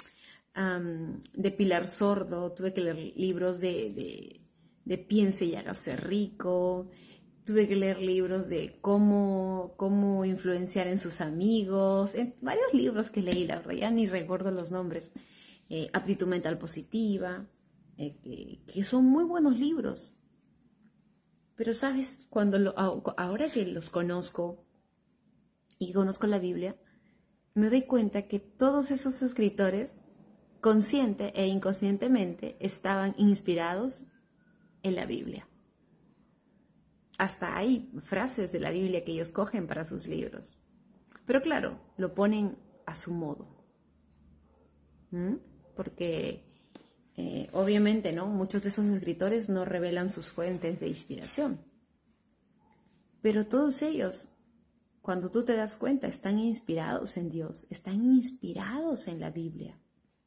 Pilar Sordo, tuve que leer libros de Piense y hágase rico. Tuve que leer libros de cómo influenciar en sus amigos, varios libros que leí, la verdad, ya ni recuerdo los nombres. Aptitud mental positiva, que son muy buenos libros. Pero sabes, ahora que los conozco y conozco la Biblia, me doy cuenta que todos esos escritores, consciente e inconscientemente, estaban inspirados en la Biblia. Hasta hay frases de la Biblia que ellos cogen para sus libros. Pero claro, lo ponen a su modo. Porque obviamente, ¿no? Muchos de esos escritores no revelan sus fuentes de inspiración. Pero todos ellos, cuando tú te das cuenta, están inspirados en Dios, están inspirados en la Biblia.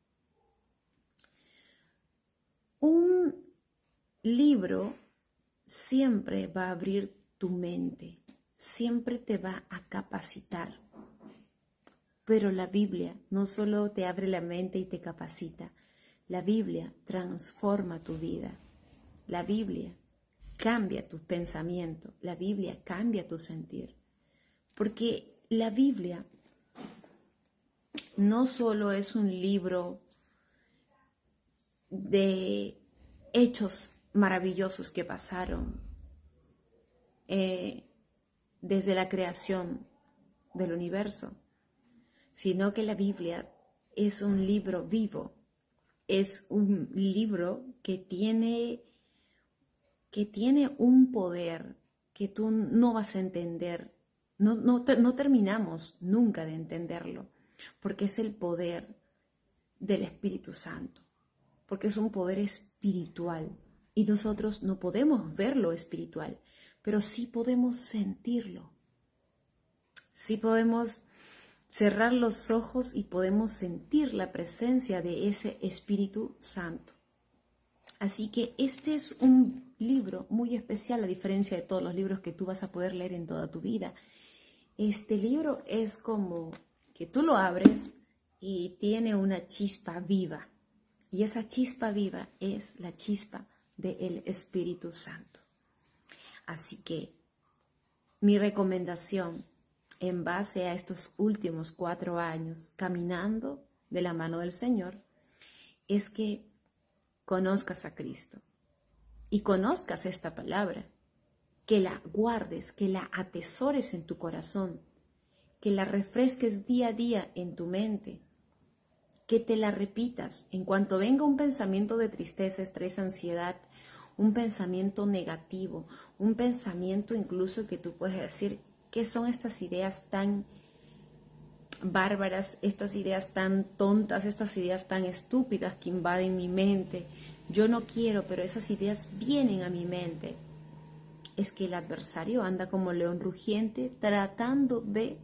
Un libro siempre va a abrir tu mente, siempre te va a capacitar. Pero la Biblia no solo te abre la mente y te capacita, la Biblia transforma tu vida. La Biblia cambia tu pensamiento, la Biblia cambia tu sentir. Porque la Biblia no solo es un libro de hechos maravillosos que pasaron desde la creación del universo, sino que la Biblia es un libro vivo, es un libro que tiene un poder que tú no vas a entender, no terminamos nunca de entenderlo, porque es el poder del Espíritu Santo, porque es un poder espiritual. Y nosotros no podemos ver lo espiritual, pero sí podemos sentirlo. Sí podemos cerrar los ojos y podemos sentir la presencia de ese Espíritu Santo. Así que este es un libro muy especial, a diferencia de todos los libros que tú vas a poder leer en toda tu vida. Este libro es como que tú lo abres y tiene una chispa viva. Y esa chispa viva es la chispa del Espíritu Santo. Así que mi recomendación en base a estos últimos 4 años caminando de la mano del Señor es que conozcas a Cristo y conozcas esta palabra, que la guardes, que la atesores en tu corazón, que la refresques día a día en tu mente, que te la repitas en cuanto venga un pensamiento de tristeza, estrés, ansiedad, un pensamiento negativo, un pensamiento incluso que tú puedes decir, ¿qué son estas ideas tan bárbaras, estas ideas tan tontas, estas ideas tan estúpidas que invaden mi mente? Yo no quiero, pero esas ideas vienen a mi mente. Es que el adversario anda como león rugiente tratando de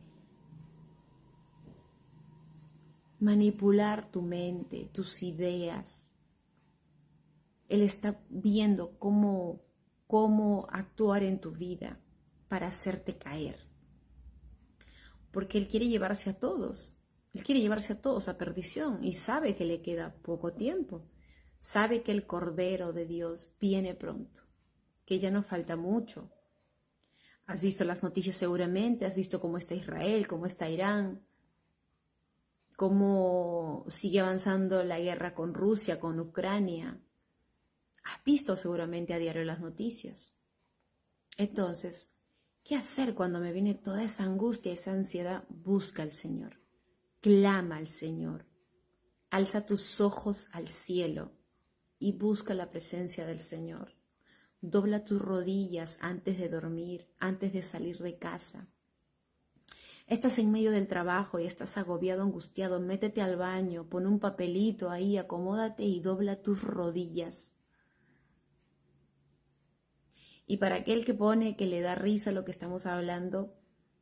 manipular tu mente, tus ideas. Él está viendo cómo actuar en tu vida para hacerte caer. Porque Él quiere llevarse a todos. Él quiere llevarse a todos a perdición y sabe que le queda poco tiempo. Sabe que el Cordero de Dios viene pronto, que ya no falta mucho. Has visto las noticias seguramente, has visto cómo está Israel, cómo está Irán, cómo sigue avanzando la guerra con Rusia, con Ucrania. Has visto seguramente a diario las noticias. Entonces, ¿qué hacer cuando me viene toda esa angustia, esa ansiedad? Busca al Señor, clama al Señor, alza tus ojos al cielo y busca la presencia del Señor. Dobla tus rodillas antes de dormir, antes de salir de casa. Estás en medio del trabajo y estás agobiado, angustiado, métete al baño, pon un papelito ahí, acomódate y dobla tus rodillas. Y para aquel que pone que le da risa lo que estamos hablando,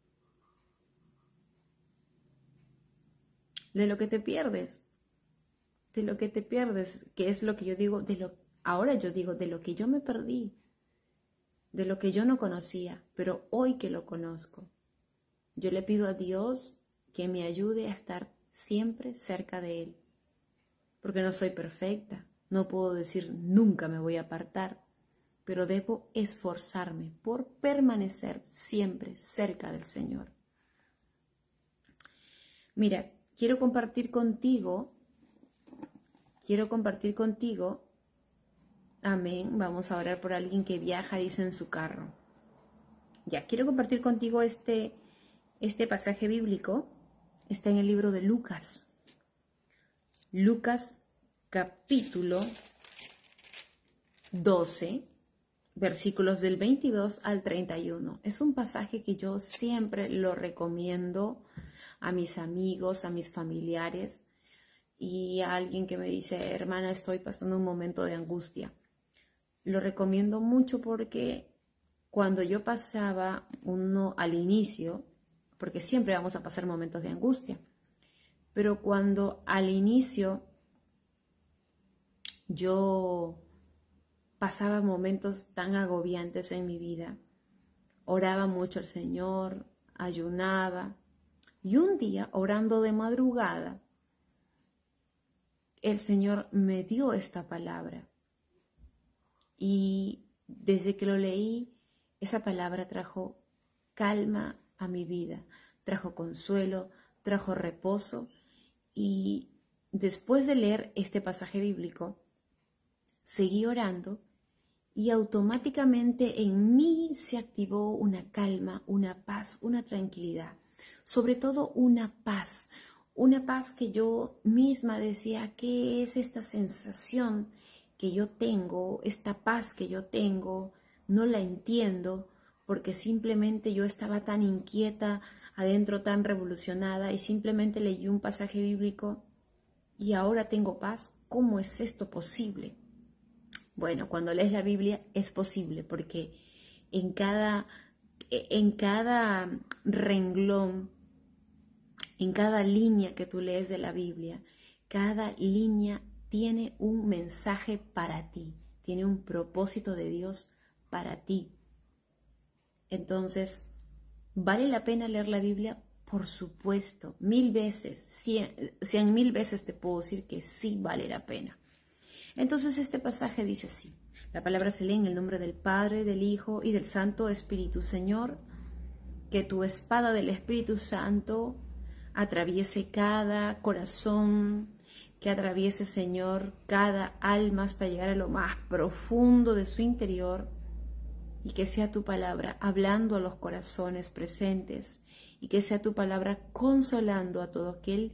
de lo que te pierdes, que es lo que yo digo, ahora yo digo, de lo que yo me perdí, de lo que yo no conocía, pero hoy que lo conozco. Yo le pido a Dios que me ayude a estar siempre cerca de Él, porque no soy perfecta, no puedo decir nunca me voy a apartar, pero debo esforzarme por permanecer siempre cerca del Señor. Mira, quiero compartir contigo, amén, vamos a orar por alguien que viaja, dice, en su carro. Ya, quiero compartir contigo este pasaje bíblico, está en el libro de Lucas. Lucas capítulo 12, versículos del 22 al 31. Es un pasaje que yo siempre lo recomiendo a mis amigos, a mis familiares y a alguien que me dice, hermana, estoy pasando un momento de angustia. Lo recomiendo mucho porque cuando yo pasaba uno al inicio, porque siempre vamos a pasar momentos de angustia, pero cuando al inicio yo pasaba momentos tan agobiantes en mi vida, oraba mucho al Señor, ayunaba, y un día, orando de madrugada, el Señor me dio esta palabra. Y desde que lo leí, esa palabra trajo calma a mi vida, trajo consuelo, trajo reposo. Y después de leer este pasaje bíblico, seguí orando y automáticamente en mí se activó una calma, una paz, una tranquilidad, sobre todo una paz que yo misma decía, ¿qué es esta sensación que yo tengo, esta paz que yo tengo? No la entiendo porque simplemente yo estaba tan inquieta, adentro tan revolucionada y simplemente leí un pasaje bíblico y ahora tengo paz. ¿Cómo es esto posible? Bueno, cuando lees la Biblia es posible porque en cada renglón, en cada línea que tú lees de la Biblia, cada línea tiene un mensaje para ti, tiene un propósito de Dios para ti. Entonces, ¿vale la pena leer la Biblia? Por supuesto, 1000 veces, 100.000 veces te puedo decir que sí vale la pena. Entonces este pasaje dice así, la palabra se lee en el nombre del Padre, del Hijo y del Santo Espíritu. Señor, que tu espada del Espíritu Santo atraviese cada corazón, que atraviese, Señor, cada alma hasta llegar a lo más profundo de su interior y que sea tu palabra hablando a los corazones presentes y que sea tu palabra consolando a todo aquel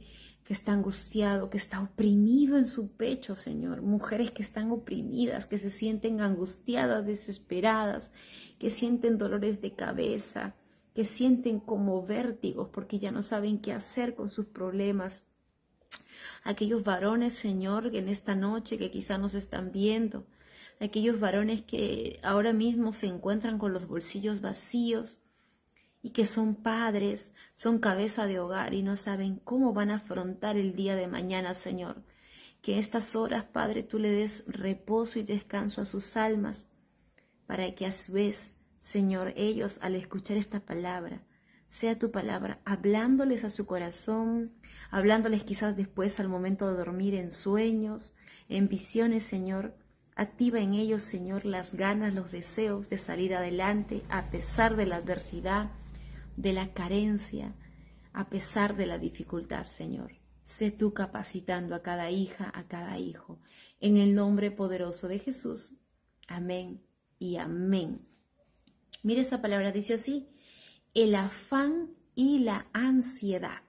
que está angustiado, que está oprimido en su pecho, Señor. Mujeres que están oprimidas, que se sienten angustiadas, desesperadas, que sienten dolores de cabeza, que sienten como vértigos porque ya no saben qué hacer con sus problemas. Aquellos varones, Señor, que en esta noche que quizá nos están viendo, aquellos varones que ahora mismo se encuentran con los bolsillos vacíos, y que son padres, son cabeza de hogar y no saben cómo van a afrontar el día de mañana, Señor. Que estas horas, Padre, tú le des reposo y descanso a sus almas, para que a su vez, Señor, ellos al escuchar esta palabra, sea tu palabra, hablándoles a su corazón, hablándoles quizás después al momento de dormir en sueños, en visiones, Señor. Activa en ellos, Señor, las ganas, los deseos de salir adelante a pesar de la adversidad, de la carencia, a pesar de la dificultad, Señor. Sé tú capacitando a cada hija, a cada hijo, en el nombre poderoso de Jesús. Amén y amén. Mire esa palabra, dice así: el afán y la ansiedad.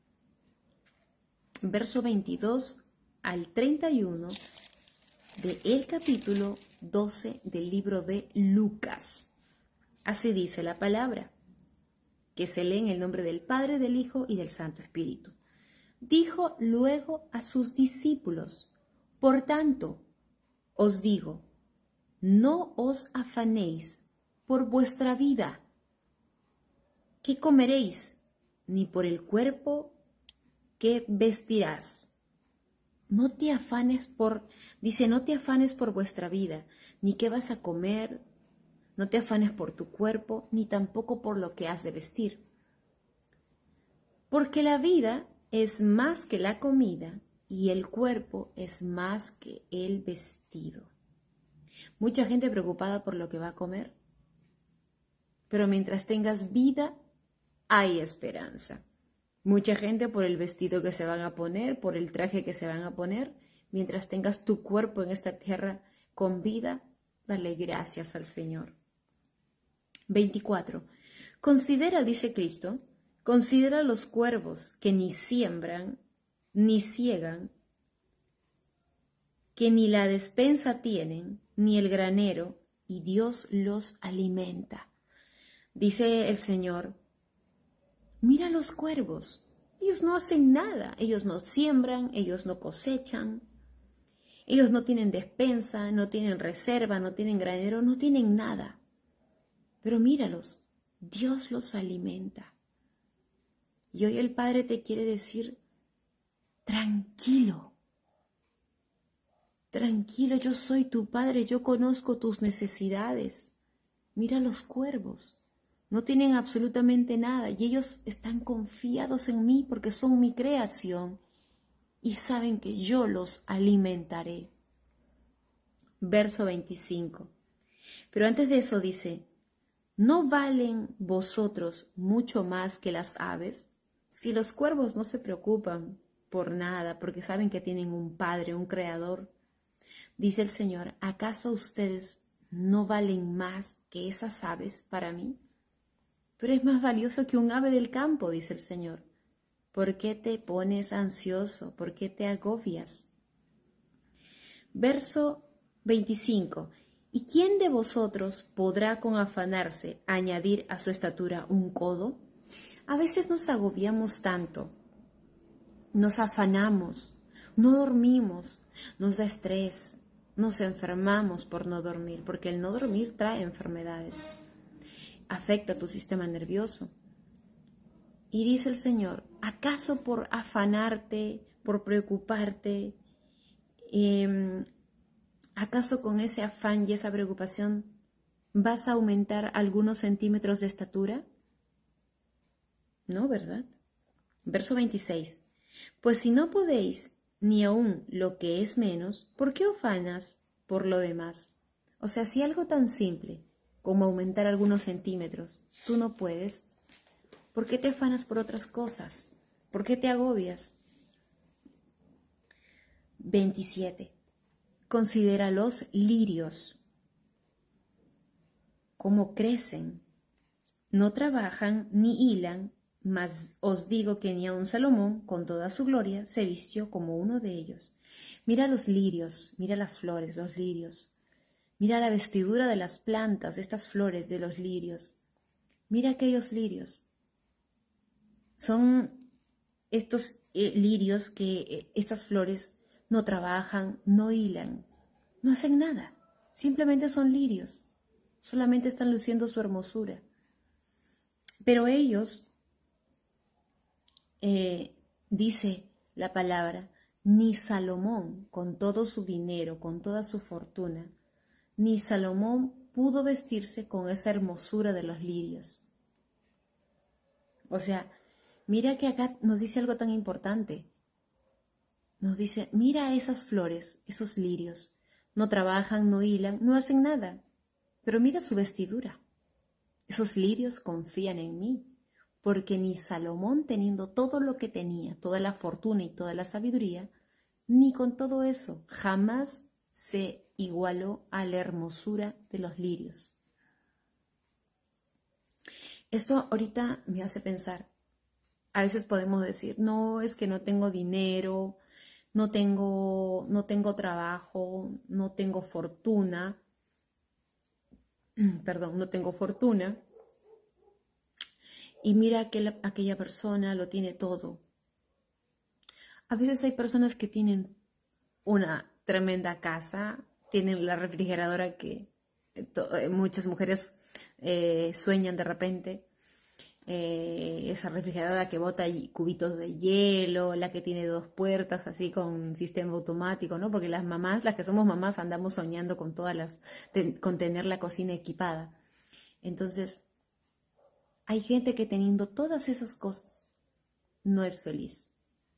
Verso 22 al 31 del capítulo 12 del libro de Lucas. Así dice la palabra, que se lee en el nombre del Padre, del Hijo y del Santo Espíritu. Dijo luego a sus discípulos: por tanto, os digo, no os afanéis por vuestra vida, ¿qué comeréis? Ni por el cuerpo, ¿qué vestirás? No te afanes no te afanes por vuestra vida, ni qué vas a comer. No te afanes por tu cuerpo, ni tampoco por lo que has de vestir. Porque la vida es más que la comida y el cuerpo es más que el vestido. Mucha gente preocupada por lo que va a comer, pero mientras tengas vida, hay esperanza. Mucha gente por el vestido que se van a poner, por el traje que se van a poner. Mientras tengas tu cuerpo en esta tierra con vida, dale gracias al Señor. 24. Considera, dice Cristo, considera los cuervos que ni siembran, ni ciegan, que ni la despensa tienen, ni el granero, y Dios los alimenta. Dice el Señor, mira los cuervos, ellos no hacen nada, ellos no siembran, ellos no cosechan, ellos no tienen despensa, no tienen reserva, no tienen granero, no tienen nada. Pero míralos, Dios los alimenta. Y hoy el Padre te quiere decir, tranquilo, tranquilo, yo soy tu Padre, yo conozco tus necesidades. Mira los cuervos, no tienen absolutamente nada y ellos están confiados en mí porque son mi creación y saben que yo los alimentaré. Verso 25. Pero antes de eso dice, ¿no valen vosotros mucho más que las aves? Si los cuervos no se preocupan por nada, porque saben que tienen un Padre, un Creador, dice el Señor, ¿acaso ustedes no valen más que esas aves para mí? Tú eres más valioso que un ave del campo, dice el Señor. ¿Por qué te pones ansioso? ¿Por qué te agobias? Verso 25. ¿Y quién de vosotros podrá con afanarse añadir a su estatura un codo? A veces nos agobiamos tanto, nos afanamos, no dormimos, nos da estrés, nos enfermamos por no dormir, porque el no dormir trae enfermedades, afecta tu sistema nervioso. Y dice el Señor, ¿acaso por afanarte, por preocuparte, acaso con ese afán y esa preocupación vas a aumentar algunos centímetros de estatura? No, ¿verdad? Verso 26. Pues si no podéis ni aun lo que es menos, ¿por qué afanas por lo demás? O sea, si algo tan simple como aumentar algunos centímetros tú no puedes, ¿por qué te afanas por otras cosas? ¿Por qué te agobias? 27. Considera los lirios, cómo crecen, no trabajan ni hilan, Mas os digo que ni aun Salomón, con toda su gloria, se vistió como uno de ellos. Mira los lirios, mira las flores, los lirios. Mira la vestidura de las plantas, estas flores de los lirios. Mira aquellos lirios. Son estos lirios que estas flores no trabajan, no hilan, no hacen nada. Simplemente son lirios. Solamente están luciendo su hermosura. Pero ellos, dice la palabra, ni Salomón, con todo su dinero, con toda su fortuna, ni Salomón pudo vestirse con esa hermosura de los lirios. O sea, mira que acá nos dice algo tan importante. Nos dice, mira esas flores, esos lirios. No trabajan, no hilan, no hacen nada. Pero mira su vestidura. Esos lirios confían en mí, porque ni Salomón, teniendo todo lo que tenía, toda la fortuna y toda la sabiduría, ni con todo eso jamás se igualó a la hermosura de los lirios. Esto ahorita me hace pensar. A veces podemos decir, no, es que no tengo dinero, no tengo trabajo, no tengo fortuna, perdón, no tengo fortuna. Y mira que aquella persona lo tiene todo. A veces hay personas que tienen una tremenda casa, tienen la refrigeradora que muchas mujeres sueñan de repente, esa refrigeradora que bota cubitos de hielo, la que tiene 2 puertas así con sistema automático, ¿no? Porque las mamás, las que somos mamás, andamos soñando con con tener la cocina equipada. Entonces, hay gente que teniendo todas esas cosas no es feliz.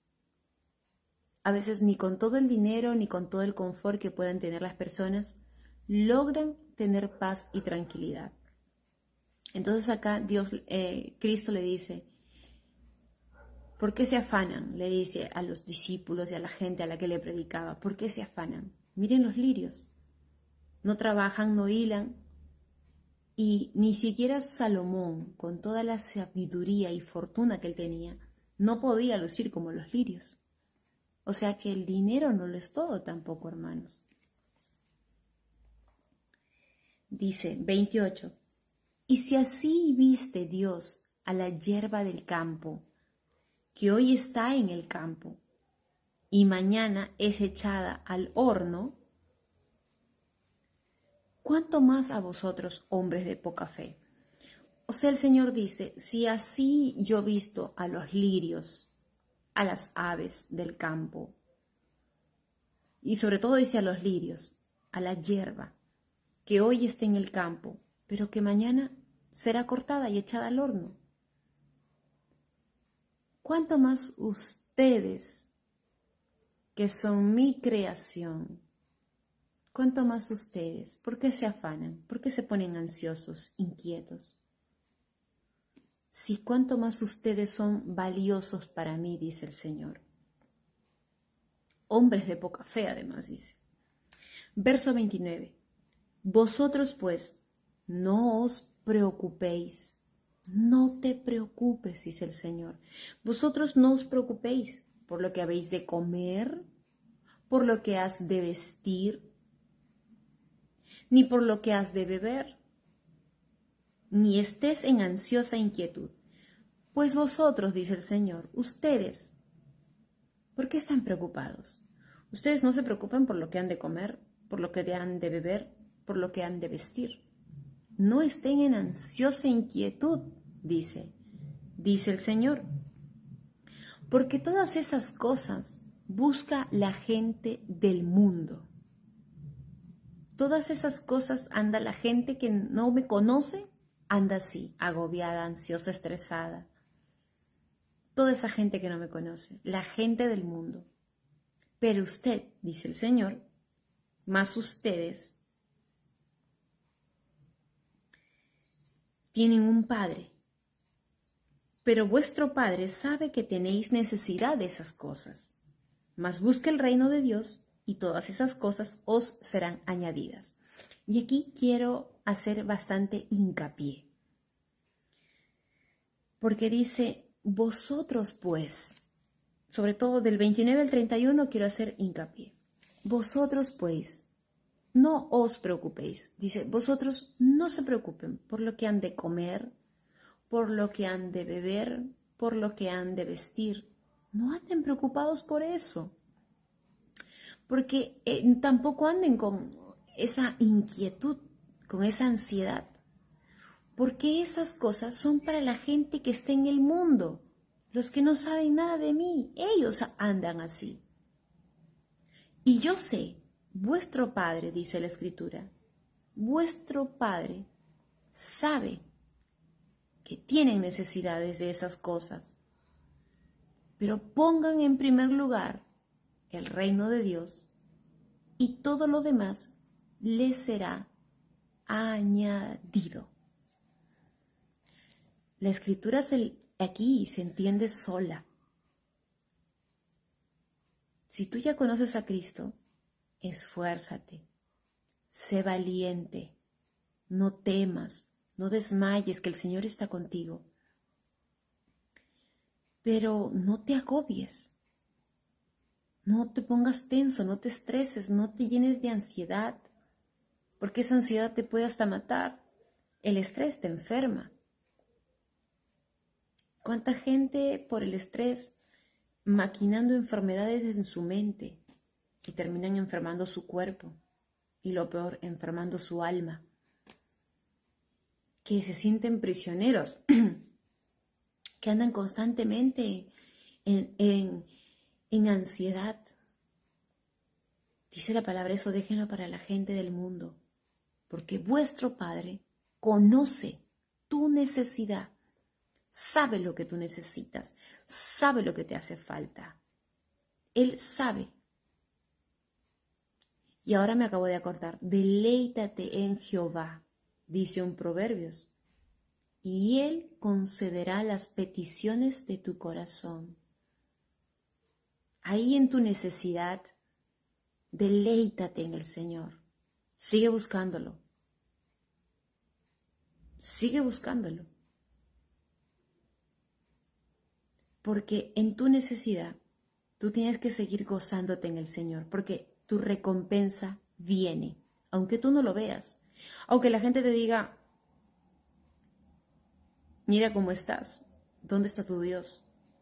A veces ni con todo el dinero ni con todo el confort que puedan tener las personas logran tener paz y tranquilidad. Entonces acá Cristo le dice, ¿por qué se afanan? Le dice a los discípulos y a la gente a la que le predicaba, ¿por qué se afanan? Miren los lirios, no trabajan, no hilan, y ni siquiera Salomón, con toda la sabiduría y fortuna que él tenía, no podía lucir como los lirios. O sea que el dinero no lo es todo tampoco, hermanos. Dice 28. Y si así viste Dios a la hierba del campo, que hoy está en el campo, y mañana es echada al horno, ¿cuánto más a vosotros, hombres de poca fe? O sea, el Señor dice, si así yo visto a los lirios, a las aves del campo, y sobre todo dice a los lirios, a la hierba, que hoy está en el campo, pero que mañana será cortada y echada al horno. ¿Cuánto más ustedes, que son mi creación? ¿Cuánto más ustedes? ¿Por qué se afanan? ¿Por qué se ponen ansiosos, inquietos? Si cuánto más ustedes son valiosos para mí, dice el Señor. Hombres de poca fe, además, dice. Verso 29. Vosotros, pues, no os preocupéis. No te preocupes, dice el Señor. Vosotros no os preocupéis por lo que habéis de comer, por lo que has de vestir, ni por lo que has de beber, ni estés en ansiosa inquietud. Pues vosotros, dice el Señor, ustedes, ¿por qué están preocupados? Ustedes no se preocupan por lo que han de comer, por lo que han de beber, por lo que han de vestir. No estén en ansiosa inquietud, dice el Señor. Porque todas esas cosas busca la gente del mundo. Todas esas cosas anda la gente que no me conoce, anda así, agobiada, ansiosa, estresada. Toda esa gente que no me conoce, la gente del mundo. Pero usted, dice el Señor, más ustedes tienen un Padre, pero vuestro Padre sabe que tenéis necesidad de esas cosas. Mas busca el reino de Dios y todas esas cosas os serán añadidas. Y aquí quiero hacer bastante hincapié, porque dice, vosotros pues, sobre todo del 29 al 31 quiero hacer hincapié. Vosotros pues, no os preocupéis. Dice, vosotros no se preocupen por lo que han de comer, por lo que han de beber, por lo que han de vestir. No anden preocupados por eso. Porque tampoco anden con esa inquietud, con esa ansiedad. Porque esas cosas son para la gente que está en el mundo. Los que no saben nada de mí, ellos andan así. Y yo sé, vuestro Padre, dice la Escritura, vuestro Padre sabe que tienen necesidades de esas cosas. Pero pongan en primer lugar el reino de Dios y todo lo demás les será añadido. La Escritura aquí se entiende sola. Si tú ya conoces a Cristo, esfuérzate, sé valiente, no temas, no desmayes, que el Señor está contigo. Pero no te agobies, no te pongas tenso, no te estreses, no te llenes de ansiedad, porque esa ansiedad te puede hasta matar. El estrés te enferma. ¿Cuánta gente por el estrés maquinando enfermedades en su mente y terminan enfermando su cuerpo y lo peor, enfermando su alma? Que se sienten prisioneros, que andan constantemente en ansiedad. Dice la palabra, eso déjenlo para la gente del mundo, porque vuestro Padre conoce tu necesidad, sabe lo que tú necesitas, sabe lo que te hace falta. Él sabe. Y ahora me acabo de acordar, deleítate en Jehová, dice un Proverbios, y Él concederá las peticiones de tu corazón. Ahí en tu necesidad, deleítate en el Señor. Sigue buscándolo. Sigue buscándolo. Porque en tu necesidad, tú tienes que seguir gozándote en el Señor, porque tu recompensa viene, aunque tú no lo veas. Aunque la gente te diga, mira cómo estás, ¿dónde está tu Dios?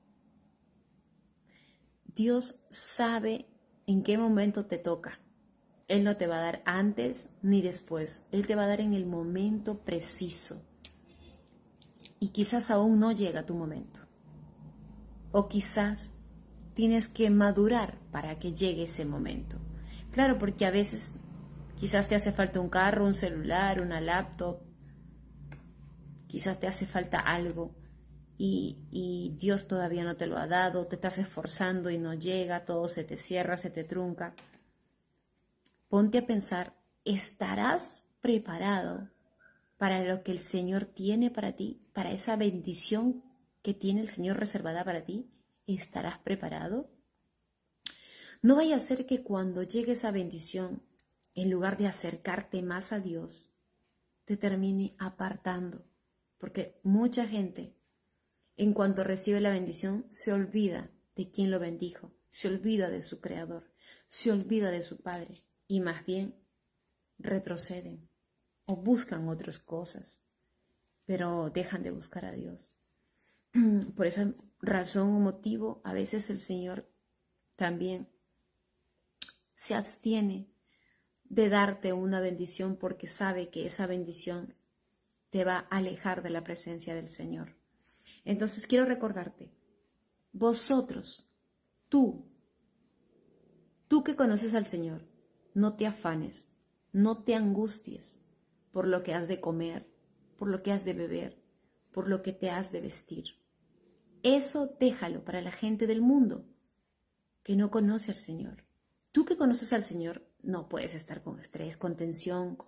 Dios sabe en qué momento te toca. Él no te va a dar antes ni después. Él te va a dar en el momento preciso. Y quizás aún no llega tu momento. O quizás tienes que madurar para que llegue ese momento. Claro, porque a veces quizás te hace falta un carro, un celular, una laptop. Quizás te hace falta algo y Dios todavía no te lo ha dado. Te estás esforzando y no llega, todo se te cierra, se te trunca. Ponte a pensar, ¿estarás preparado para lo que el Señor tiene para ti? ¿Para esa bendición que tiene el Señor reservada para ti? ¿Estarás preparado? No vaya a ser que cuando llegue esa bendición, en lugar de acercarte más a Dios, te termine apartando. Porque mucha gente, en cuanto recibe la bendición, se olvida de quien lo bendijo, se olvida de su Creador, se olvida de su Padre. Y más bien retroceden o buscan otras cosas, pero dejan de buscar a Dios. Por esa razón o motivo, a veces el Señor también se abstiene de darte una bendición porque sabe que esa bendición te va a alejar de la presencia del Señor. Entonces quiero recordarte, vosotros, tú que conoces al Señor, no te afanes, no te angusties por lo que has de comer, por lo que has de beber, por lo que te has de vestir. Eso déjalo para la gente del mundo que no conoce al Señor. Tú que conoces al Señor no puedes estar con estrés, con tensión,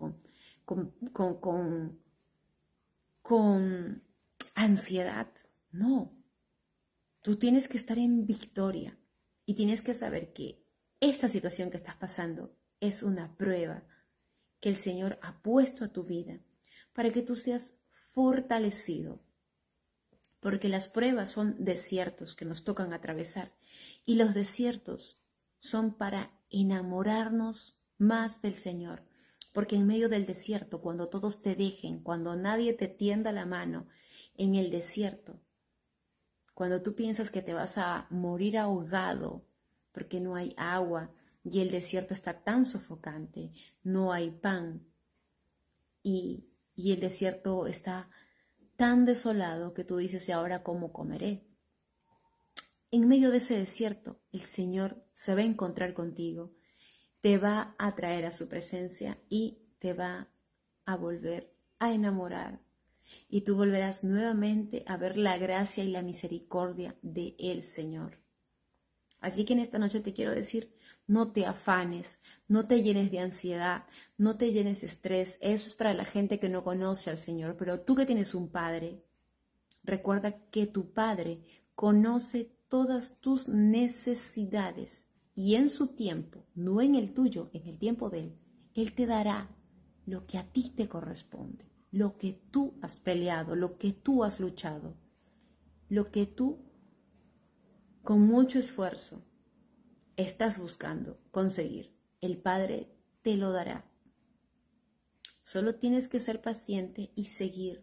con ansiedad. No, tú tienes que estar en victoria y tienes que saber que esta situación que estás pasando es una prueba que el Señor ha puesto a tu vida para que tú seas fortalecido, porque las pruebas son desiertos que nos tocan atravesar y los desiertos son para enamorarnos más del Señor, porque en medio del desierto, cuando todos te dejen, cuando nadie te tienda la mano, en el desierto, cuando tú piensas que te vas a morir ahogado porque no hay agua y el desierto está tan sofocante, no hay pan y el desierto está tan desolado que tú dices, ¿y ahora cómo comeré? En medio de ese desierto, el Señor se va a encontrar contigo, te va a traer a su presencia y te va a volver a enamorar. Y tú volverás nuevamente a ver la gracia y la misericordia de el Señor. Así que en esta noche te quiero decir, no te afanes, no te llenes de ansiedad, no te llenes de estrés. Eso es para la gente que no conoce al Señor. Pero tú que tienes un Padre, recuerda que tu Padre conoce todas tus necesidades y en su tiempo, no en el tuyo, en el tiempo de Él te dará lo que a ti te corresponde, lo que tú has peleado, lo que tú has luchado, lo que tú con mucho esfuerzo estás buscando conseguir. El Padre te lo dará. Solo tienes que ser paciente y seguir,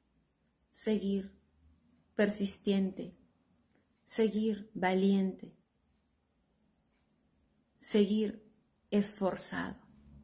persistente, seguir valiente, seguir esforzado.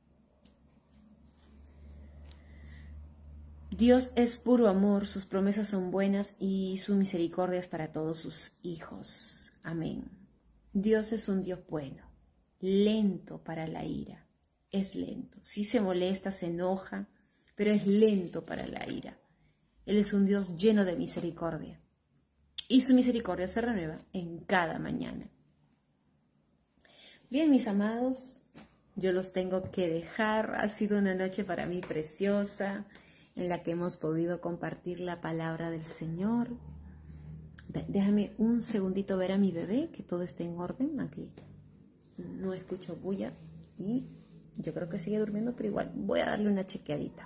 Dios es puro amor, sus promesas son buenas y su misericordia es para todos sus hijos. Amén. Dios es un Dios bueno, lento para la ira, es lento. Sí se molesta, se enoja, pero es lento para la ira. Él es un Dios lleno de misericordia y su misericordia se renueva en cada mañana. Bien, mis amados, yo los tengo que dejar. Ha sido una noche para mí preciosa en la que hemos podido compartir la palabra del Señor. Déjame un segundito ver a mi bebé, que todo esté en orden. Aquí no escucho bulla y yo creo que sigue durmiendo, pero igual voy a darle una chequeadita.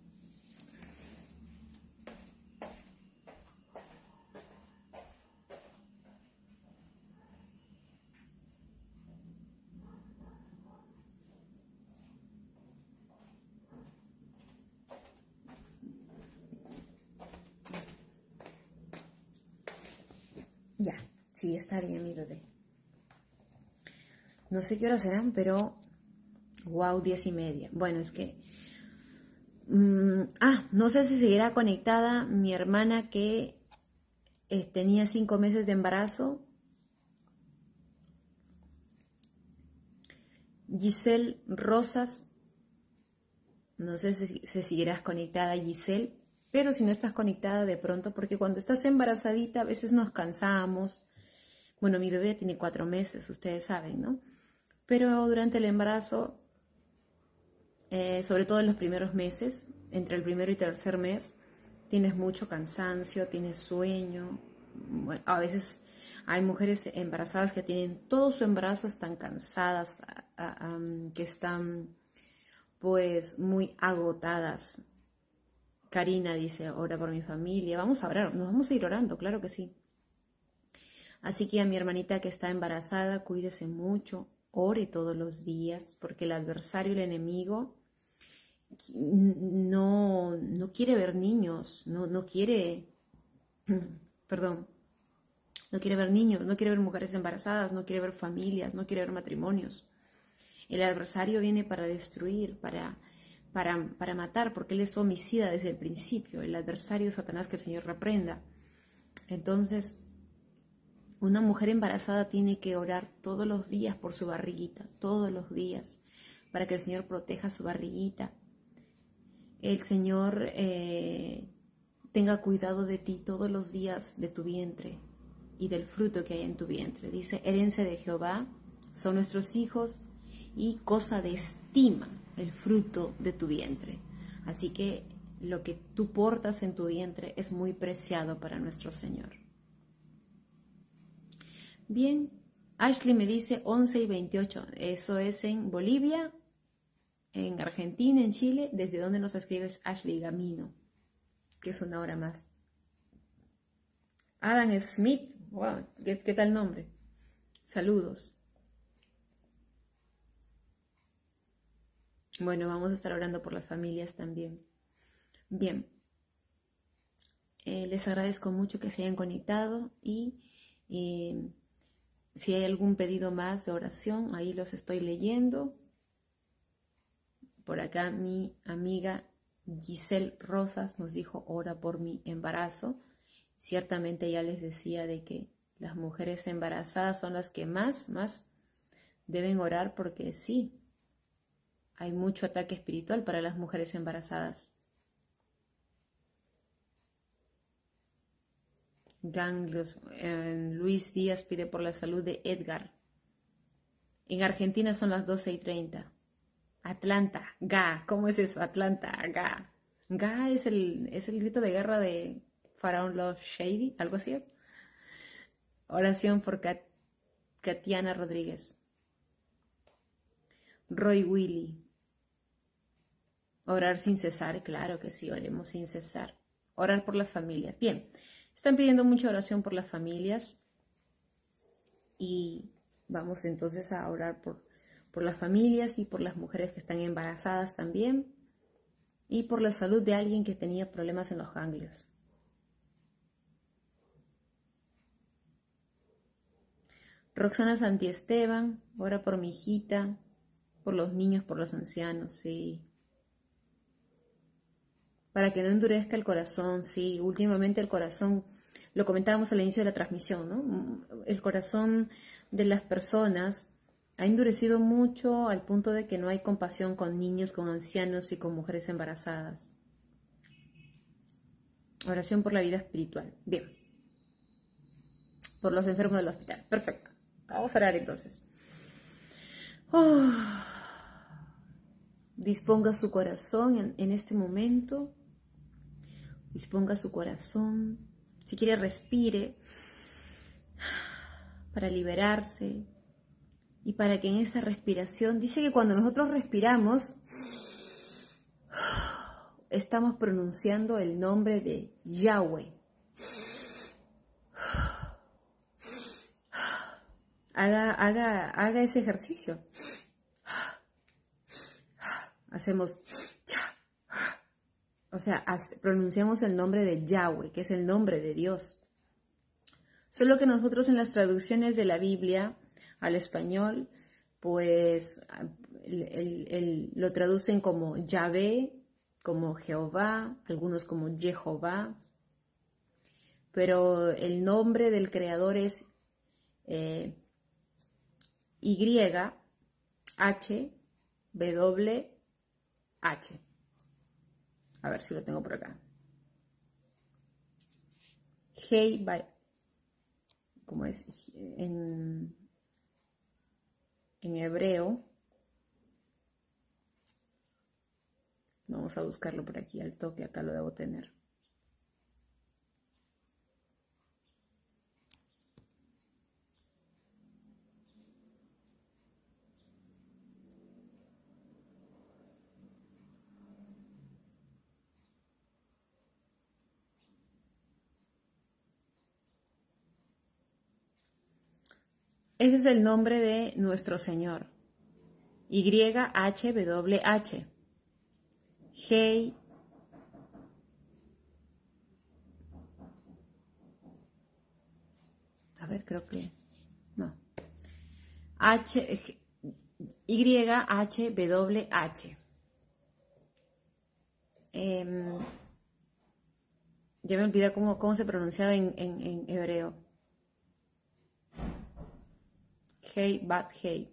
Ya, sí, está bien mi bebé. No sé qué horas serán, pero wow, 10:30. Bueno, es que no sé si seguirá conectada mi hermana que tenía 5 meses de embarazo. Giselle Rosas, no sé si seguirás conectada, Giselle, pero si no estás conectada de pronto, porque cuando estás embarazadita a veces nos cansamos. Bueno, mi bebé tiene 4 meses, ustedes saben, ¿no? Pero durante el embarazo, sobre todo en los primeros meses, entre el primero y tercer mes, tienes mucho cansancio, tienes sueño. Bueno, a veces hay mujeres embarazadas que tienen todo su embarazo, están cansadas, que están pues muy agotadas. Karina dice, ora por mi familia. Vamos a orar, nos vamos a ir orando, claro que sí. Así que a mi hermanita que está embarazada, cuídese mucho, ore todos los días, porque el adversario, el enemigo, no quiere ver niños, no quiere, perdón, no quiere ver niños, no quiere ver mujeres embarazadas, no quiere ver familias, no quiere ver matrimonios. El adversario viene para destruir, para matar, porque él es homicida desde el principio. El adversario de Satanás, que el Señor reprenda. Entonces, una mujer embarazada tiene que orar todos los días por su barriguita, todos los días, para que el Señor proteja su barriguita. El Señor tenga cuidado de ti todos los días, de tu vientre y del fruto que hay en tu vientre. Dice, herencia de Jehová son nuestros hijos y cosa de estima el fruto de tu vientre. Así que lo que tú portas en tu vientre es muy preciado para nuestro Señor. Bien, Ashley me dice 11:28. Eso es en Bolivia, en Argentina, en Chile. ¿Desde dónde nos escribes, Ashley? Gamino, que es una hora más. Adam Smith, wow, ¿qué tal nombre? Saludos. Bueno, vamos a estar orando por las familias también. Bien, les agradezco mucho que se hayan conectado y si hay algún pedido más de oración, ahí los estoy leyendo. Por acá mi amiga Giselle Rosas nos dijo, ora por mi embarazo. Ciertamente ya les decía de que las mujeres embarazadas son las que más deben orar porque sí, hay mucho ataque espiritual para las mujeres embarazadas. Ganglios. Luis Díaz pide por la salud de Edgar. En Argentina son las 12:30. Atlanta, Ga. ¿Cómo es eso? Atlanta, Ga. Ga es el grito de guerra de Faraón Los Shady, algo así es. Oración por Katiana Rodríguez. Roy Willy. Orar sin cesar, claro que sí, oremos sin cesar. Orar por las familias. Bien, están pidiendo mucha oración por las familias y vamos entonces a orar por las familias y por las mujeres que están embarazadas también y por la salud de alguien que tenía problemas en los ganglios. Roxana Santiesteban, ora por mi hijita, por los niños, por los ancianos, sí. Para que no endurezca el corazón, sí. Últimamente el corazón, lo comentábamos al inicio de la transmisión, ¿no? El corazón de las personas ha endurecido mucho al punto de que no hay compasión con niños, con ancianos y con mujeres embarazadas. Oración por la vida espiritual. Bien. Por los enfermos del hospital. Perfecto. Vamos a orar entonces. Disponga su corazón en este momento. Disponga su corazón. Si quiere, respire para liberarse. Y para que en esa respiración, dice que cuando nosotros respiramos, estamos pronunciando el nombre de Yahweh. Haga ese ejercicio. Hacemos, o sea, pronunciamos el nombre de Yahweh, que es el nombre de Dios. Solo que nosotros en las traducciones de la Biblia al español, pues lo traducen como Yahvé, como Jehová, algunos como Jehová, pero el nombre del creador es YHWH. A ver si lo tengo por acá. Hey, como es en hebreo. Vamos a buscarlo por aquí al toque, acá lo debo tener. Ese es el nombre de nuestro Señor. YHWH. Hey. A ver, creo que... No. YHWH. Ya me olvidé cómo se pronunciaba en hebreo. Hey, bat, hey.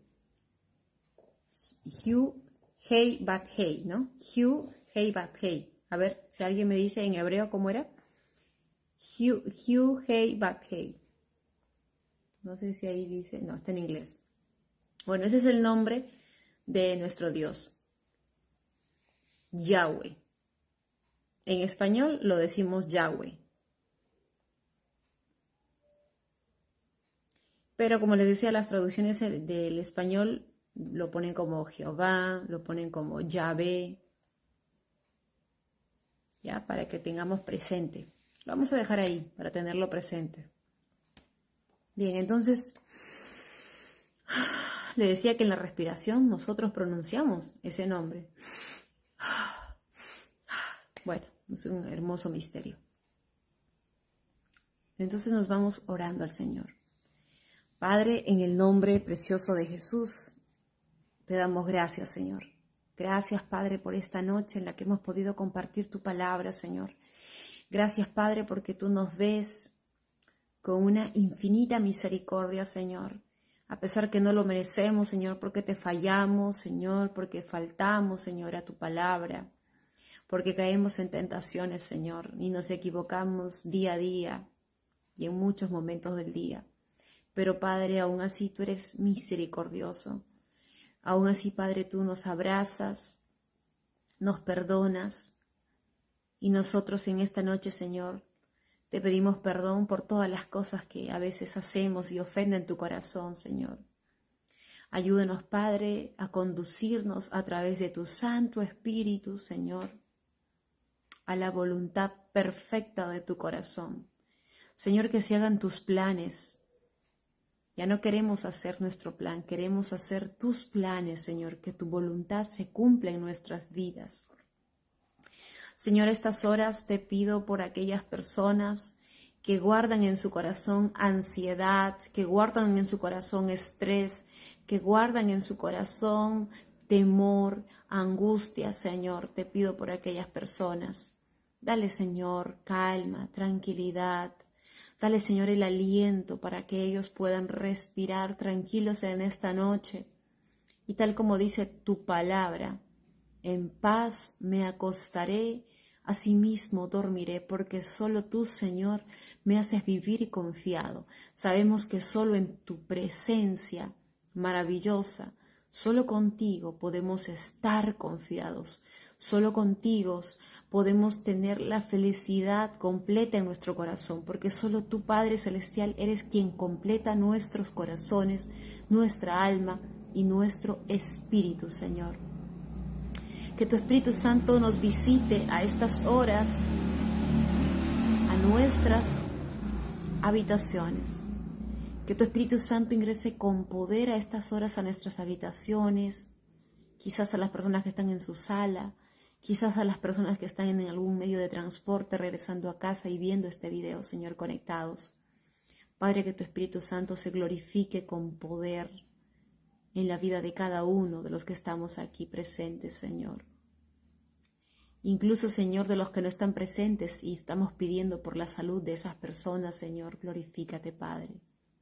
Hugh, hey, bat, hey, ¿no? Hugh, hey, bat, hey. A ver, si alguien me dice en hebreo cómo era. Hugh, hey, bat, hey. No sé si ahí dice, no, está en inglés. Bueno, ese es el nombre de nuestro Dios. Yahweh. En español lo decimos Yahweh. Pero como les decía, las traducciones del español lo ponen como Jehová, lo ponen como Yahvé, ya, para que tengamos presente. Lo vamos a dejar ahí para tenerlo presente. Bien, entonces le decía que en la respiración nosotros pronunciamos ese nombre. Bueno, es un hermoso misterio. Entonces nos vamos orando al Señor. Padre, en el nombre precioso de Jesús, te damos gracias, Señor. Gracias, Padre, por esta noche en la que hemos podido compartir tu palabra, Señor. Gracias, Padre, porque tú nos ves con una infinita misericordia, Señor. A pesar que no lo merecemos, Señor, porque te fallamos, Señor, porque faltamos, Señor, a tu palabra, porque caemos en tentaciones, Señor, y nos equivocamos día a día y en muchos momentos del día. Pero, Padre, aún así tú eres misericordioso. Aún así, Padre, tú nos abrazas, nos perdonas, y nosotros en esta noche, Señor, te pedimos perdón por todas las cosas que a veces hacemos y ofenden tu corazón, Señor. Ayúdanos, Padre, a conducirnos a través de tu Santo Espíritu, Señor, a la voluntad perfecta de tu corazón. Señor, que se hagan tus planes. Ya no queremos hacer nuestro plan, queremos hacer tus planes, Señor, que tu voluntad se cumpla en nuestras vidas. Señor, estas horas te pido por aquellas personas que guardan en su corazón ansiedad, que guardan en su corazón estrés, que guardan en su corazón temor, angustia, Señor. Te pido por aquellas personas. Dale, Señor, calma, tranquilidad. Dale, Señor, el aliento para que ellos puedan respirar tranquilos en esta noche. Y tal como dice tu palabra, en paz me acostaré, asimismo dormiré, porque solo tú, Señor, me haces vivir confiado. Sabemos que solo en tu presencia maravillosa, solo contigo podemos estar confiados. Solo contigo podemos tener la felicidad completa en nuestro corazón, porque solo tú, Padre Celestial, eres quien completa nuestros corazones, nuestra alma y nuestro espíritu, Señor. Que tu Espíritu Santo nos visite a estas horas, a nuestras habitaciones. Que tu Espíritu Santo ingrese con poder a estas horas a nuestras habitaciones, quizás a las personas que están en su sala, quizás a las personas que están en algún medio de transporte regresando a casa y viendo este video, Señor, conectados. Padre, que tu Espíritu Santo se glorifique con poder en la vida de cada uno de los que estamos aquí presentes, Señor. Incluso, Señor, de los que no están presentes y estamos pidiendo por la salud de esas personas, Señor, glorifícate, Padre.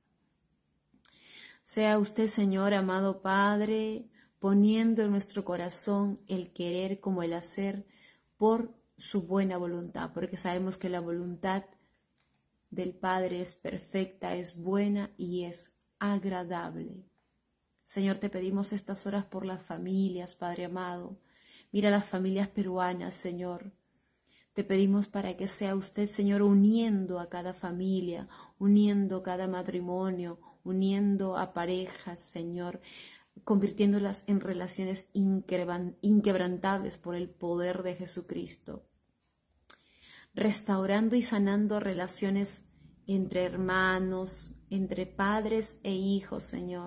Sea usted, Señor, amado Padre, poniendo en nuestro corazón el querer como el hacer por su buena voluntad, porque sabemos que la voluntad del Padre es perfecta, es buena y es agradable. Señor, te pedimos estas horas por las familias, Padre amado. Mira las familias peruanas, Señor. Te pedimos para que sea usted, Señor, uniendo a cada familia, uniendo cada matrimonio, uniendo a parejas, Señor, convirtiéndolas en relaciones inquebrantables por el poder de Jesucristo. Restaurando y sanando relaciones entre hermanos, entre padres e hijos, Señor.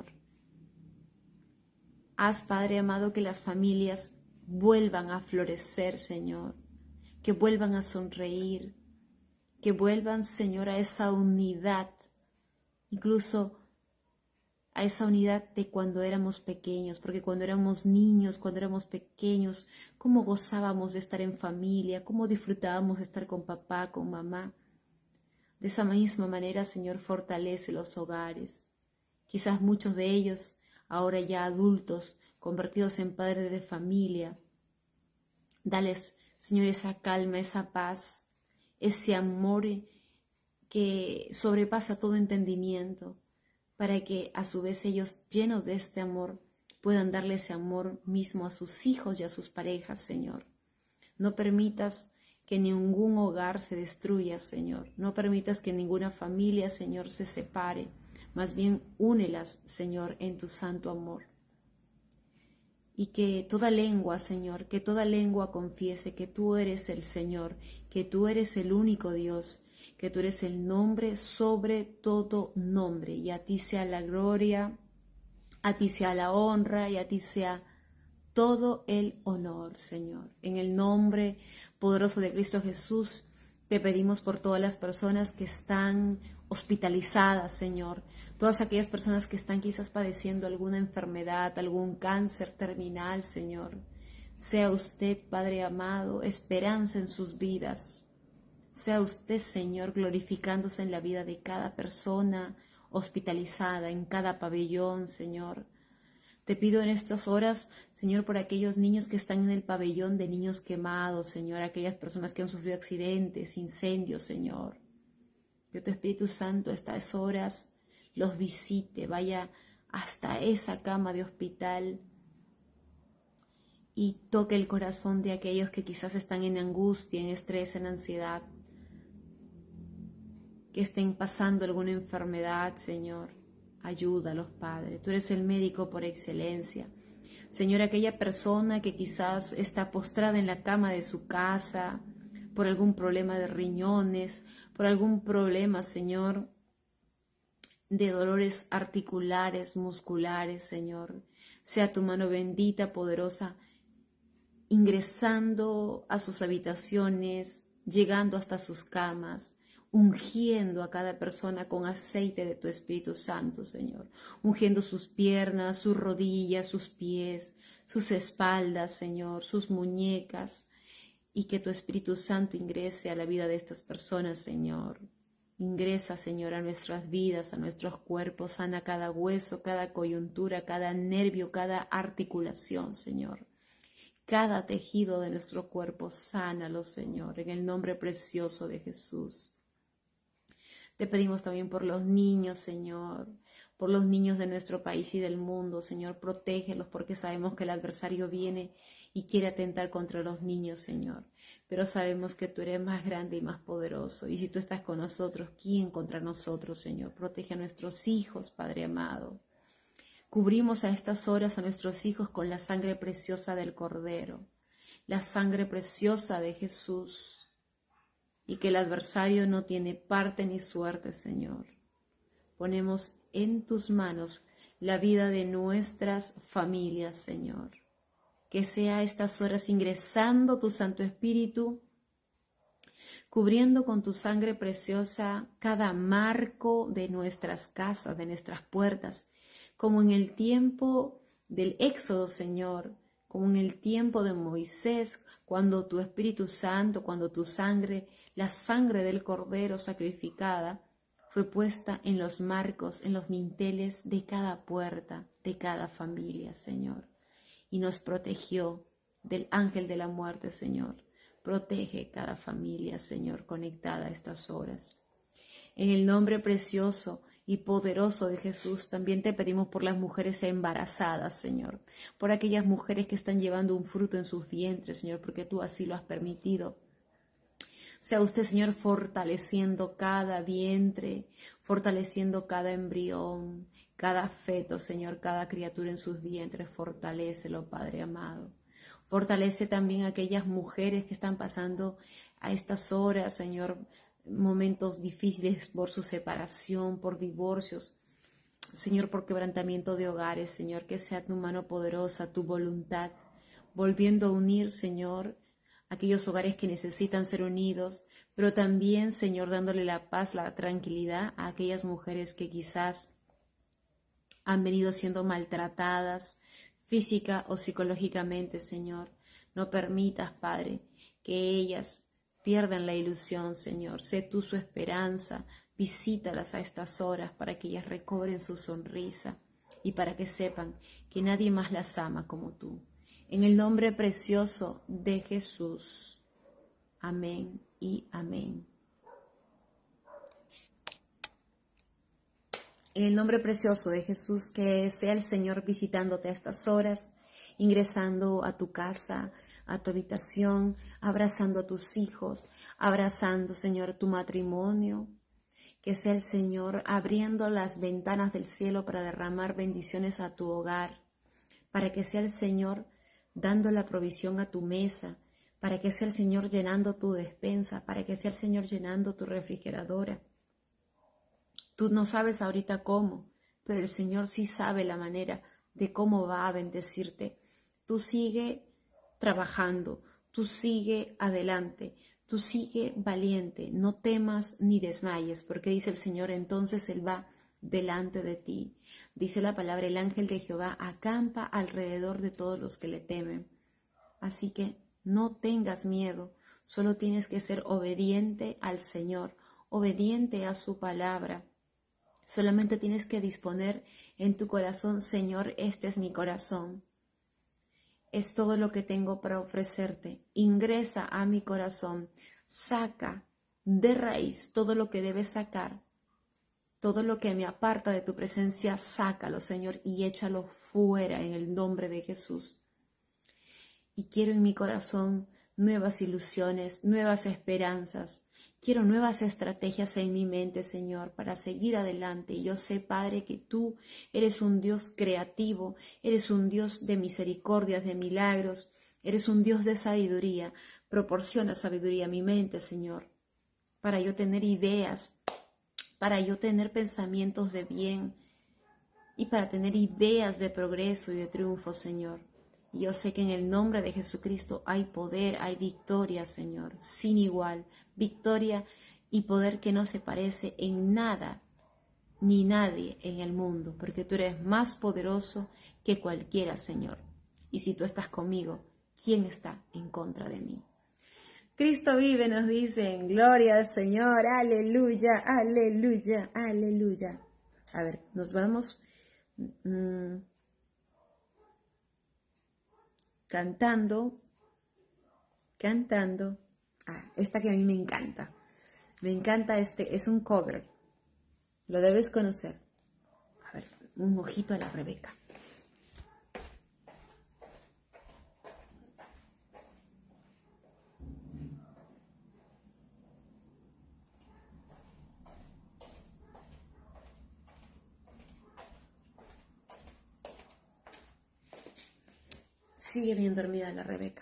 Haz, Padre amado, que las familias vuelvan a florecer, Señor, que vuelvan a sonreír, que vuelvan, Señor, a esa unidad, incluso a esa unidad de cuando éramos pequeños, porque cuando éramos niños, cuando éramos pequeños, cómo gozábamos de estar en familia, cómo disfrutábamos de estar con papá, con mamá. De esa misma manera, Señor, fortalece los hogares. Quizás muchos de ellos, ahora ya adultos, convertidos en padres de familia. Dales, Señor, esa calma, esa paz, ese amor que sobrepasa todo entendimiento, para que a su vez ellos, llenos de este amor, puedan darle ese amor mismo a sus hijos y a sus parejas, Señor. No permitas que ningún hogar se destruya, Señor. No permitas que ninguna familia, Señor, se separe. Más bien, únelas, Señor, en tu santo amor. Y que toda lengua, Señor, que toda lengua confiese que tú eres el Señor, que tú eres el único Dios, que tú eres el nombre sobre todo nombre, y a ti sea la gloria, a ti sea la honra y a ti sea todo el honor, Señor. En el nombre poderoso de Cristo Jesús, te pedimos por todas las personas que están hospitalizadas, Señor. Todas aquellas personas que están quizás padeciendo alguna enfermedad, algún cáncer terminal, Señor. Sea usted, Padre amado, esperanza en sus vidas. Sea usted, Señor, glorificándose en la vida de cada persona hospitalizada, en cada pabellón, Señor. Te pido en estas horas, Señor, por aquellos niños que están en el pabellón de niños quemados, Señor, aquellas personas que han sufrido accidentes, incendios, Señor. Que tu Espíritu Santo a estas horas los visite, vaya hasta esa cama de hospital y toque el corazón de aquellos que quizás están en angustia, en estrés, en ansiedad, que estén pasando alguna enfermedad, Señor. Ayúdalos, Padre. Tú eres el médico por excelencia. Señor, aquella persona que quizás está postrada en la cama de su casa por algún problema de riñones, por algún problema, Señor, de dolores articulares, musculares, Señor. Sea tu mano bendita, poderosa, ingresando a sus habitaciones, llegando hasta sus camas, ungiendo a cada persona con aceite de tu Espíritu Santo, Señor, ungiendo sus piernas, sus rodillas, sus pies, sus espaldas, Señor, sus muñecas, y que tu Espíritu Santo ingrese a la vida de estas personas, Señor. Ingresa, Señor, a nuestras vidas, a nuestros cuerpos, sana cada hueso, cada coyuntura, cada nervio, cada articulación, Señor. Cada tejido de nuestro cuerpo, sánalo, Señor, en el nombre precioso de Jesús. Te pedimos también por los niños, Señor, por los niños de nuestro país y del mundo, Señor, protégelos porque sabemos que el adversario viene y quiere atentar contra los niños, Señor. Pero sabemos que tú eres más grande y más poderoso. Y si tú estás con nosotros, ¿quién contra nosotros, Señor? Protege a nuestros hijos, Padre amado. Cubrimos a estas horas a nuestros hijos con la sangre preciosa del Cordero, la sangre preciosa de Jesús, y que el adversario no tiene parte ni suerte, Señor. Ponemos en tus manos la vida de nuestras familias, Señor. Que sea a estas horas ingresando tu Santo Espíritu, cubriendo con tu sangre preciosa cada marco de nuestras casas, de nuestras puertas, como en el tiempo del Éxodo, Señor, como en el tiempo de Moisés, cuando tu Espíritu Santo, cuando tu sangre, la sangre del Cordero sacrificada, fue puesta en los marcos, en los dinteles de cada puerta, de cada familia, Señor, y nos protegió del ángel de la muerte, Señor. Protege cada familia, Señor, conectada a estas horas. En el nombre precioso y poderoso de Jesús, también te pedimos por las mujeres embarazadas, Señor, por aquellas mujeres que están llevando un fruto en sus vientres, Señor, porque tú así lo has permitido. Sea usted, Señor, fortaleciendo cada vientre, fortaleciendo cada embrión, cada feto, Señor, cada criatura en sus vientres, fortalécelo, Padre amado. Fortalece también a aquellas mujeres que están pasando a estas horas, Señor, momentos difíciles por su separación, por divorcios, Señor, por quebrantamiento de hogares, Señor, que sea tu mano poderosa, tu voluntad, volviendo a unir, Señor, aquellos hogares que necesitan ser unidos, pero también, Señor, dándole la paz, la tranquilidad a aquellas mujeres que quizás han venido siendo maltratadas física o psicológicamente, Señor. No permitas, Padre, que ellas pierdan la ilusión, Señor. Sé tú su esperanza. Visítalas a estas horas para que ellas recobren su sonrisa y para que sepan que nadie más las ama como tú. En el nombre precioso de Jesús. Amén y amén. En el nombre precioso de Jesús, que sea el Señor visitándote a estas horas, ingresando a tu casa, a tu habitación, abrazando a tus hijos, abrazando, Señor, tu matrimonio. Que sea el Señor abriendo las ventanas del cielo para derramar bendiciones a tu hogar, para que sea el Señor dando la provisión a tu mesa, para que sea el Señor llenando tu despensa, para que sea el Señor llenando tu refrigeradora. Tú no sabes ahorita cómo, pero el Señor sí sabe la manera de cómo va a bendecirte. Tú sigue trabajando, tú sigue adelante, tú sigue valiente, no temas ni desmayes, porque dice el Señor, entonces Él va delante de ti. Dice la palabra, el ángel de Jehová acampa alrededor de todos los que le temen. Así que no tengas miedo, solo tienes que ser obediente al Señor, obediente a su palabra. Solamente tienes que disponer en tu corazón, Señor, este es mi corazón. Es todo lo que tengo para ofrecerte. Ingresa a mi corazón. Saca de raíz todo lo que debes sacar. Todo lo que me aparta de tu presencia, sácalo, Señor, y échalo fuera en el nombre de Jesús. Y quiero en mi corazón nuevas ilusiones, nuevas esperanzas. Quiero nuevas estrategias en mi mente, Señor, para seguir adelante. Y yo sé, Padre, que tú eres un Dios creativo, eres un Dios de misericordias, de milagros, eres un Dios de sabiduría. Proporciona sabiduría a mi mente, Señor, para yo tener ideas, para yo tener pensamientos de bien y para tener ideas de progreso y de triunfo, Señor. Y yo sé que en el nombre de Jesucristo hay poder, hay victoria, Señor, sin igual. Victoria y poder que no se parece en nada ni nadie en el mundo, porque tú eres más poderoso que cualquiera, Señor. Y si tú estás conmigo, ¿quién está en contra de mí? Cristo vive, nos dicen, gloria al Señor, aleluya, aleluya, aleluya. A ver, nos vamos cantando. Esta que a mí me encanta. Me encanta es un cover. Lo debes conocer. A ver, un ojito a la Rebeca. Sigue bien dormida la Rebeca.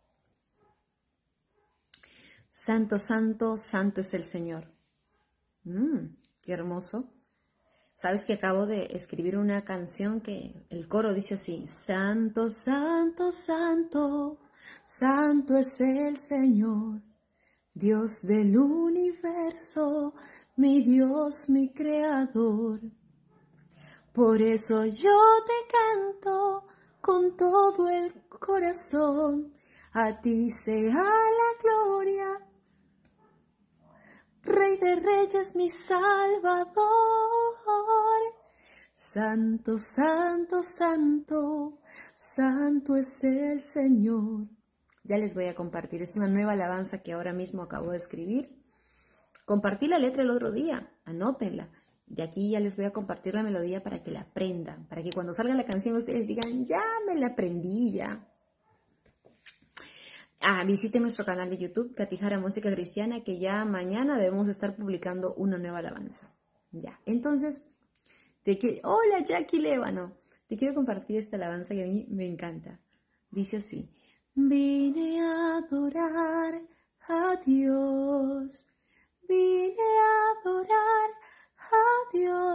Santo, santo, santo es el Señor. Qué hermoso. Sabes que acabo de escribir una canción que el coro dice así: Santo, santo, santo, santo es el Señor, Dios del universo, mi Dios, mi creador. Por eso yo te canto con todo el corazón, a ti sea la gloria, Rey de Reyes, mi Salvador. Santo, santo, santo, santo es el Señor. Ya les voy a compartir, es una nueva alabanza que ahora mismo acabo de escribir. Compartí la letra el otro día, anótenla. De aquí ya les voy a compartir la melodía para que la aprendan, para que cuando salga la canción ustedes digan, ya me la aprendí ya. Visiten nuestro canal de YouTube, Katijara Música Cristiana, que ya mañana debemos estar publicando una nueva alabanza. Ya, entonces, hola Jackie Lévano, te quiero compartir esta alabanza que a mí me encanta. Dice así: vine a adorar a Dios, vine a adorar a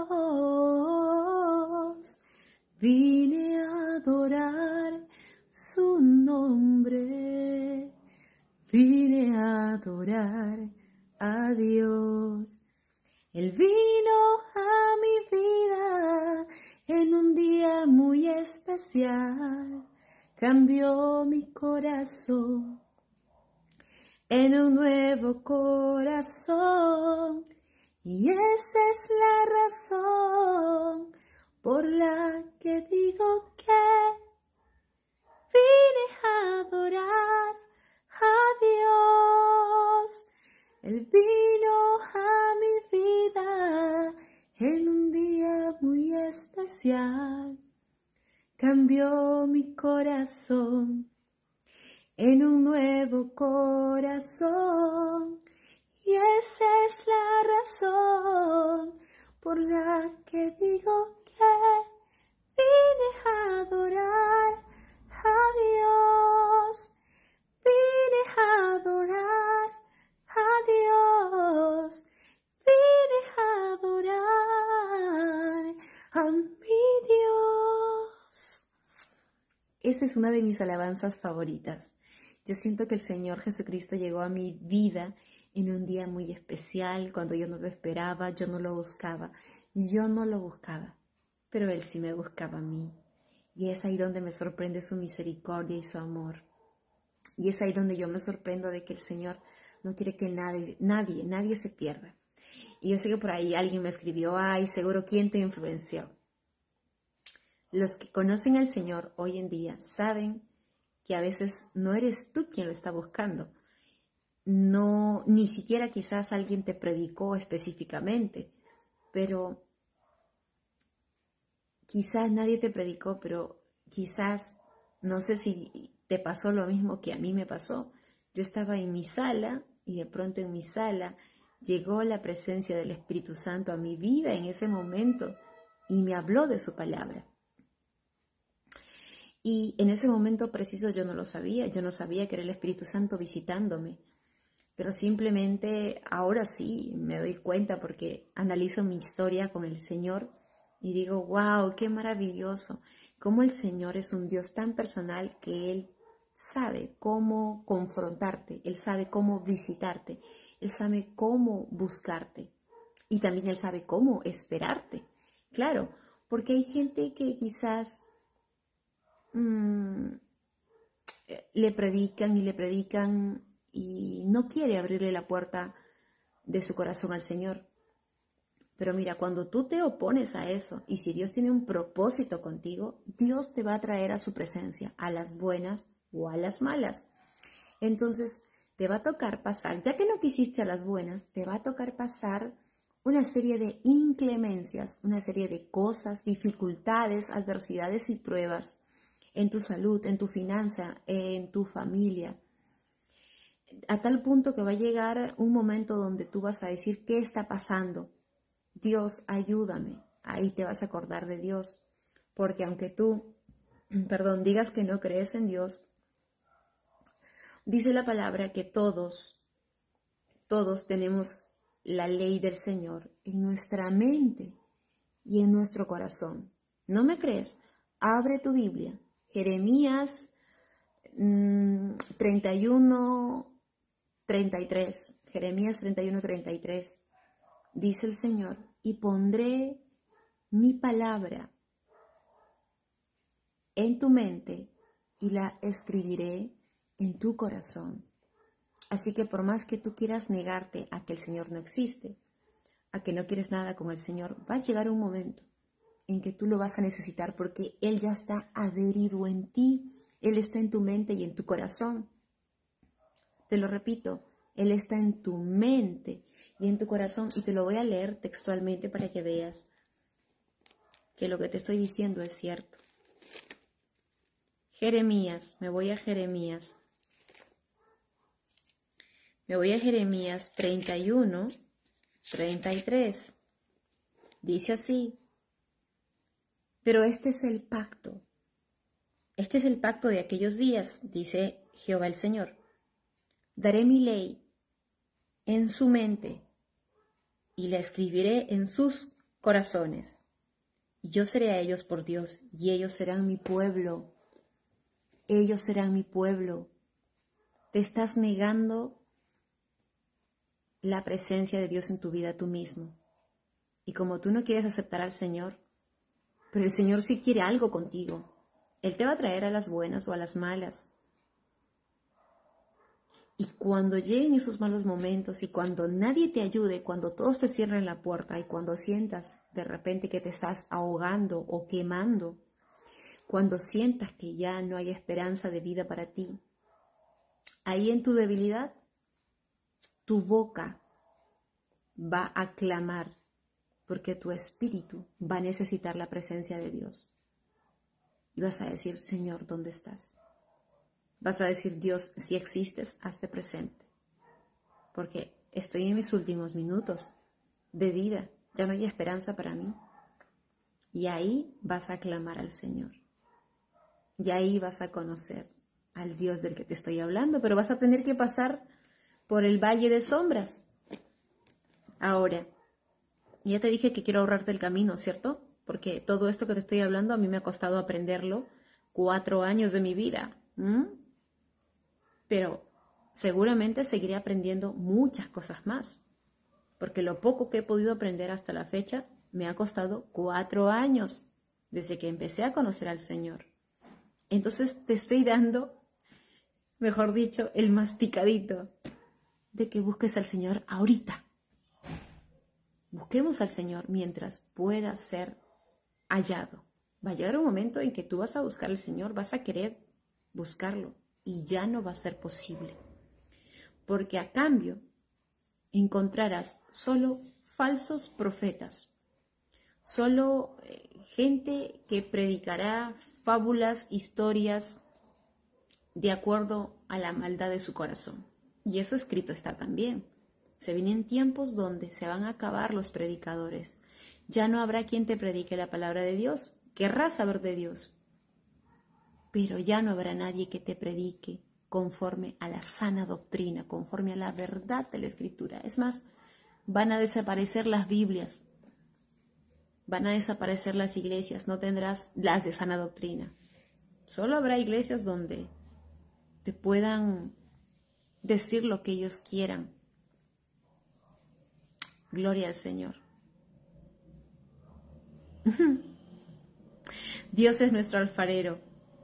Dios, vine a adorar su nombre, vine a adorar a Dios. Él vino a mi vida en un día muy especial, cambió mi corazón en un nuevo corazón, y esa es la razón por la que digo que vine a adorar a Dios. Él vino a mi vida en un día muy especial, cambió mi corazón en un nuevo corazón, y esa es la razón por la que digo que vine a adorar a Dios, vine a esa es una de mis alabanzas favoritas. Yo siento que el Señor Jesucristo llegó a mi vida en un día muy especial, cuando yo no lo esperaba, yo no lo buscaba, pero Él sí me buscaba a mí. Y es ahí donde me sorprende su misericordia y su amor. Y es ahí donde yo me sorprendo de que el Señor no quiere que nadie se pierda. Y yo sé que por ahí alguien me escribió, ay, seguro, ¿quién te influenció? Los que conocen al Señor hoy en día saben que a veces no eres tú quien lo está buscando. No, ni siquiera quizás alguien te predicó específicamente, pero quizás nadie te predicó, pero quizás, no sé si te pasó lo mismo que a mí me pasó. Yo estaba en mi sala y de pronto en mi sala llegó la presencia del Espíritu Santo a mi vida en ese momento y me habló de su palabra. Y en ese momento preciso yo no lo sabía, yo no sabía que era el Espíritu Santo visitándome, pero simplemente ahora sí me doy cuenta porque analizo mi historia con el Señor y digo, wow, qué maravilloso, cómo el Señor es un Dios tan personal que Él sabe cómo confrontarte, Él sabe cómo visitarte, Él sabe cómo buscarte y también Él sabe cómo esperarte. Claro, porque hay gente que quizás le predican y no quiere abrirle la puerta de su corazón al Señor. Pero mira, cuando tú te opones a eso y si Dios tiene un propósito contigo, Dios te va a traer a su presencia, a las buenas o a las malas. Entonces, te va a tocar pasar, ya que no quisiste a las buenas, te va a tocar pasar una serie de inclemencias, una serie de cosas, dificultades, adversidades y pruebas en tu salud, en tu finanza, en tu familia, a tal punto que va a llegar un momento donde tú vas a decir, ¿qué está pasando? Dios, ayúdame. Ahí te vas a acordar de Dios, porque aunque tú, digas que no crees en Dios, dice la palabra que todos tenemos la ley del Señor en nuestra mente y en nuestro corazón. ¿No me crees? Abre tu Biblia. Jeremías 31:33. Jeremías 31:33. Dice el Señor, y pondré mi palabra en tu mente y la escribiré en tu corazón. Así que por más que tú quieras negarte a que el Señor no existe, a que no quieres nada con el Señor, va a llegar un momento en que tú lo vas a necesitar porque Él ya está adherido en ti, Él está en tu mente y en tu corazón. Te lo repito, Él está en tu mente y en tu corazón y te lo voy a leer textualmente para que veas que lo que te estoy diciendo es cierto. Jeremías, me voy a Jeremías 31:33. Dice así, pero este es el pacto de aquellos días, dice Jehová el Señor. Daré mi ley en su mente y la escribiré en sus corazones. Y yo seré a ellos por Dios y ellos serán mi pueblo. Ellos serán mi pueblo. Te estás negando la presencia de Dios en tu vida tú mismo. Y como tú no quieres aceptar al Señor, pero el Señor sí quiere algo contigo. Él te va a traer a las buenas o a las malas. Y cuando lleguen esos malos momentos y cuando nadie te ayude, cuando todos te cierren la puerta y cuando sientas de repente que te estás ahogando o quemando, cuando sientas que ya no hay esperanza de vida para ti, ahí en tu debilidad, tu boca va a clamar porque tu espíritu va a necesitar la presencia de Dios. Y vas a decir, Señor, ¿dónde estás? Vas a decir, Dios, si existes, hazte presente. Porque estoy en mis últimos minutos de vida, ya no hay esperanza para mí. Y ahí vas a clamar al Señor. Y ahí vas a conocer al Dios del que te estoy hablando, pero vas a tener que pasar por el valle de sombras. Ahora, ya te dije que quiero ahorrarte el camino, ¿cierto? Porque todo esto que te estoy hablando a mí me ha costado aprenderlo 4 años de mi vida. Pero seguramente seguiré aprendiendo muchas cosas más, porque lo poco que he podido aprender hasta la fecha me ha costado 4 años desde que empecé a conocer al Señor. Entonces te estoy dando, mejor dicho, el masticadito de que busques al Señor ahorita. Busquemos al Señor mientras pueda ser hallado. Va a llegar un momento en que tú vas a buscar al Señor, vas a querer buscarlo y ya no va a ser posible. Porque a cambio encontrarás solo falsos profetas, solo gente que predicará fábulas, historias de acuerdo a la maldad de su corazón. Y eso escrito está también. Se vienen tiempos donde se van a acabar los predicadores. Ya no habrá quien te predique la palabra de Dios. Querrás saber de Dios, pero ya no habrá nadie que te predique conforme a la sana doctrina, conforme a la verdad de la Escritura. Es más, van a desaparecer las Biblias, van a desaparecer las iglesias, no tendrás las de sana doctrina. Solo habrá iglesias donde te puedan decir lo que ellos quieran. Gloria al Señor. Dios es nuestro alfarero.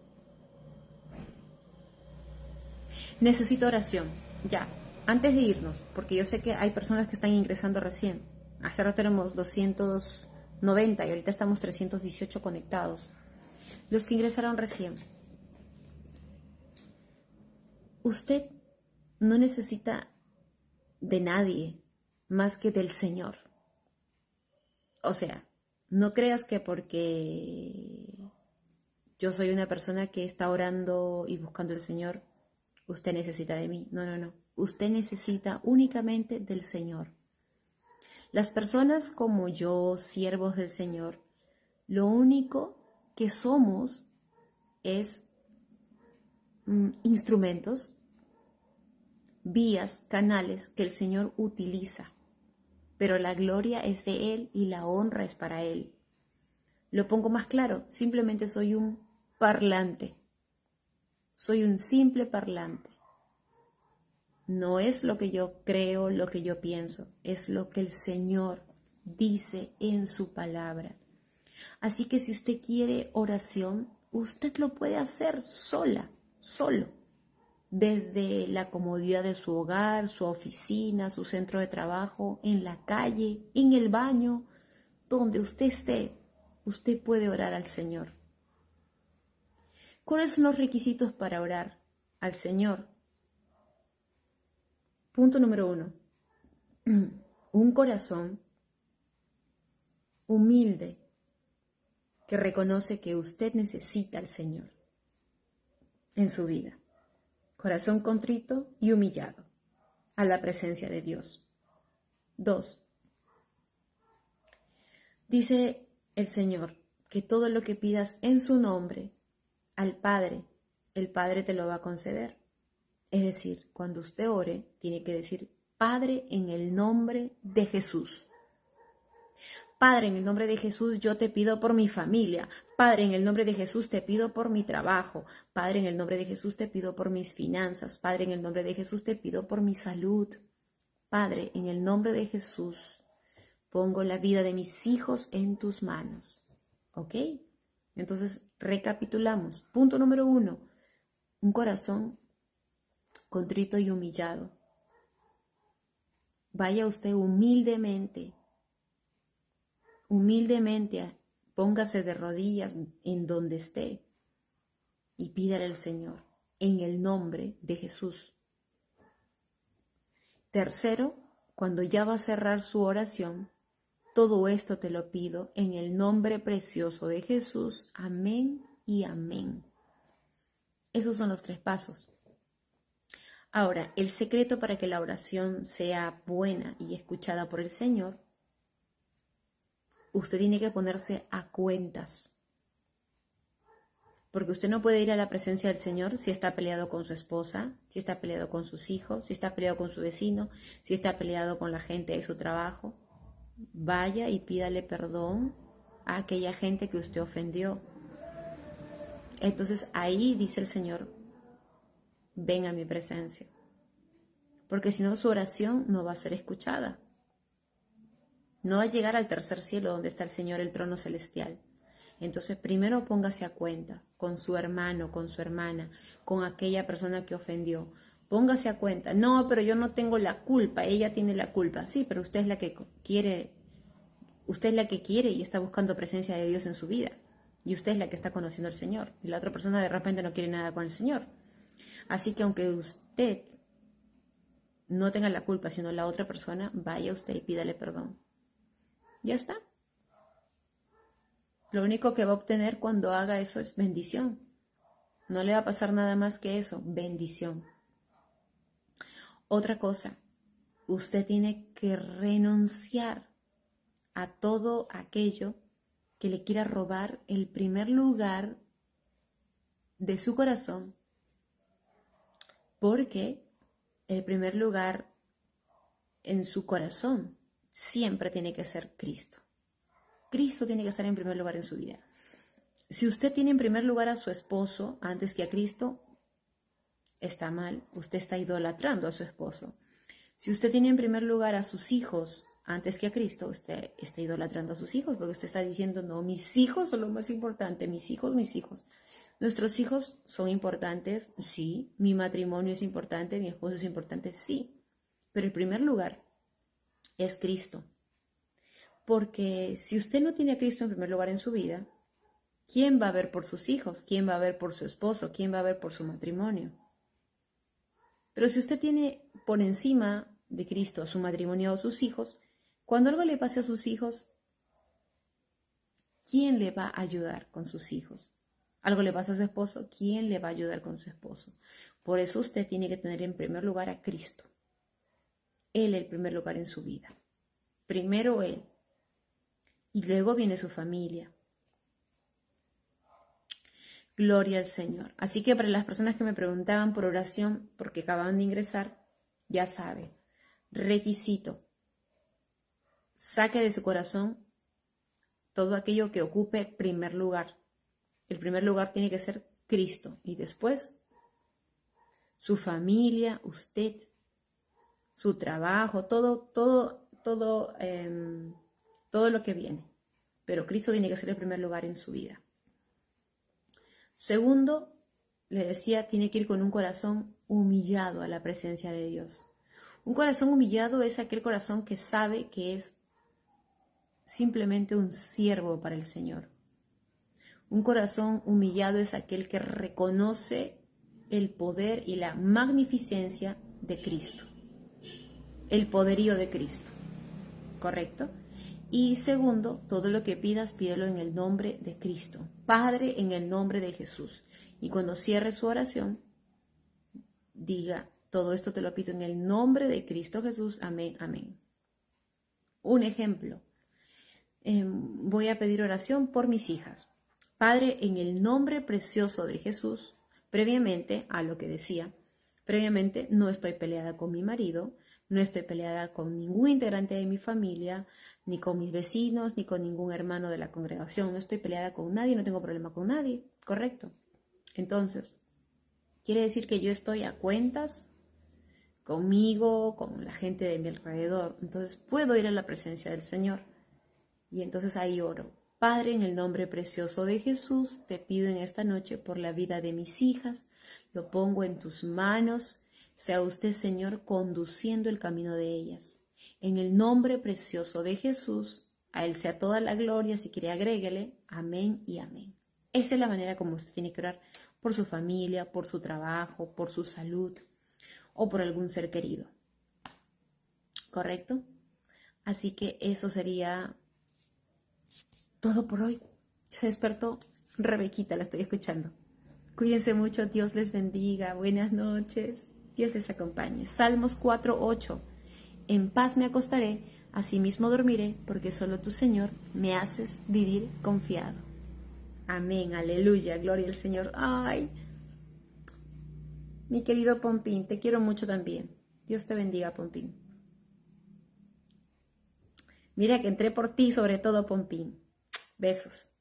Necesito oración, ya, antes de irnos, porque yo sé que hay personas que están ingresando recién. Hace rato tenemos 290 y ahorita estamos 318 conectados. Los que ingresaron recién. Usted no necesita de nadie más que del Señor. O sea, no creas que porque yo soy una persona que está orando y buscando al Señor, usted necesita de mí. No, no, no. Usted necesita únicamente del Señor. Las personas como yo, siervos del Señor, lo único que somos es instrumentos, vías, canales que el Señor utiliza. Pero la gloria es de Él y la honra es para Él. Lo pongo más claro, simplemente soy un parlante. Soy un simple parlante. No es lo que yo creo, lo que yo pienso, es lo que el Señor dice en su palabra. Así que si usted quiere oración, usted lo puede hacer sola, solo, desde la comodidad de su hogar, su oficina, su centro de trabajo, en la calle, en el baño, donde usted esté, usted puede orar al Señor. ¿Cuáles son los requisitos para orar al Señor? Punto número 1. Un corazón humilde que reconoce que usted necesita al Señor en su vida. Corazón contrito y humillado a la presencia de Dios. 2. Dice el Señor que todo lo que pidas en su nombre al Padre, el Padre te lo va a conceder. Es decir, cuando usted ore, tiene que decir, Padre, en el nombre de Jesús. Padre, en el nombre de Jesús, yo te pido por mi familia. Padre, en el nombre de Jesús, te pido por mi trabajo. Padre, en el nombre de Jesús, te pido por mis finanzas. Padre, en el nombre de Jesús, te pido por mi salud. Padre, en el nombre de Jesús, pongo la vida de mis hijos en tus manos. ¿Ok? Entonces, recapitulamos. Punto número 1. Un corazón contrito y humillado. Vaya usted humildemente, póngase de rodillas en donde esté y pídale al Señor en el nombre de Jesús. Tercero, cuando ya va a cerrar su oración, todo esto te lo pido en el nombre precioso de Jesús. Amén y amén. Esos son los 3 pasos. Ahora, el secreto para que la oración sea buena y escuchada por el Señor, usted tiene que ponerse a cuentas. Porque usted no puede ir a la presencia del Señor si está peleado con su esposa, si está peleado con sus hijos, si está peleado con su vecino, si está peleado con la gente de su trabajo. Vaya y pídale perdón a aquella gente que usted ofendió. Entonces ahí dice el Señor, ven a mi presencia. Porque si no, su oración no va a ser escuchada. No va a llegar al tercer cielo donde está el Señor, el trono celestial. Entonces primero póngase a cuenta con su hermano, con su hermana, con aquella persona que ofendió. Póngase a cuenta. No, pero yo no tengo la culpa, ella tiene la culpa. Sí, pero usted es la que quiere y está buscando presencia de Dios en su vida. Y usted es la que está conociendo al Señor. Y la otra persona de repente no quiere nada con el Señor. Así que aunque usted no tenga la culpa, sino la otra persona, vaya usted y pídale perdón. Ya está. Lo único que va a obtener cuando haga eso es bendición. No le va a pasar nada más que eso, bendición. Otra cosa, usted tiene que renunciar a todo aquello que le quiera robar el primer lugar de su corazón, porque el primer lugar en su corazón siempre tiene que ser Cristo. Cristo tiene que estar en primer lugar en su vida. Si usted tiene en primer lugar a su esposo antes que a Cristo, está mal. Usted está idolatrando a su esposo. Si usted tiene en primer lugar a sus hijos antes que a Cristo, usted está idolatrando a sus hijos, porque usted está diciendo, no, mis hijos son lo más importante, mis hijos, mis hijos. Nuestros hijos son importantes, sí. Mi matrimonio es importante, mi esposo es importante, sí. Pero el primer lugar es Cristo. Porque si usted no tiene a Cristo en primer lugar en su vida, ¿quién va a ver por sus hijos? ¿Quién va a ver por su esposo? ¿Quién va a ver por su matrimonio? Pero si usted tiene por encima de Cristo a su matrimonio o a sus hijos, cuando algo le pase a sus hijos, ¿quién le va a ayudar con sus hijos? Algo le pasa a su esposo, ¿quién le va a ayudar con su esposo? Por eso usted tiene que tener en primer lugar a Cristo. Él el primer lugar en su vida. Primero Él. Y luego viene su familia. Gloria al Señor. Así que para las personas que me preguntaban por oración, porque acababan de ingresar, ya sabe. Requisito. Saque de su corazón todo aquello que ocupe primer lugar. El primer lugar tiene que ser Cristo. Y después, su familia, usted, su trabajo, todo lo que viene. Pero Cristo tiene que ser el primer lugar en su vida. Segundo, le decía, tiene que ir con un corazón humillado a la presencia de Dios. Un corazón humillado es aquel corazón que sabe que es simplemente un siervo para el Señor. Un corazón humillado es aquel que reconoce el poder y la magnificencia de Cristo. El poderío de Cristo. ¿Correcto? Y segundo, todo lo que pidas, pídelo en el nombre de Cristo. Padre, en el nombre de Jesús. Y cuando cierre su oración, diga, todo esto te lo pido en el nombre de Cristo Jesús. Amén, amén. Un ejemplo. Voy a pedir oración por mis hijas. Padre, en el nombre precioso de Jesús, previamente a lo que decía, previamente no estoy peleada con mi marido, no estoy peleada con ningún integrante de mi familia, ni con mis vecinos, ni con ningún hermano de la congregación. No estoy peleada con nadie, no tengo problema con nadie. ¿Correcto? Entonces, quiere decir que yo estoy a cuentas conmigo, con la gente de mi alrededor. Entonces, puedo ir a la presencia del Señor. Y entonces ahí oro. Padre, en el nombre precioso de Jesús, te pido en esta noche por la vida de mis hijas. Lo pongo en tus manos. Sea usted, Señor, conduciendo el camino de ellas. En el nombre precioso de Jesús, a Él sea toda la gloria, si quiere agréguele, amén y amén. Esa es la manera como usted tiene que orar por su familia, por su trabajo, por su salud o por algún ser querido. ¿Correcto? Así que eso sería todo por hoy. Se despertó Rebequita, la estoy escuchando. Cuídense mucho, Dios les bendiga, buenas noches, Dios les acompañe. Salmos 4:8. En paz me acostaré, asimismo dormiré, porque solo tú, Señor, me haces vivir confiado. Amén, aleluya, gloria al Señor. Ay, mi querido Pompín, te quiero mucho también. Dios te bendiga, Pompín. Mira que entré por ti, sobre todo, Pompín. Besos.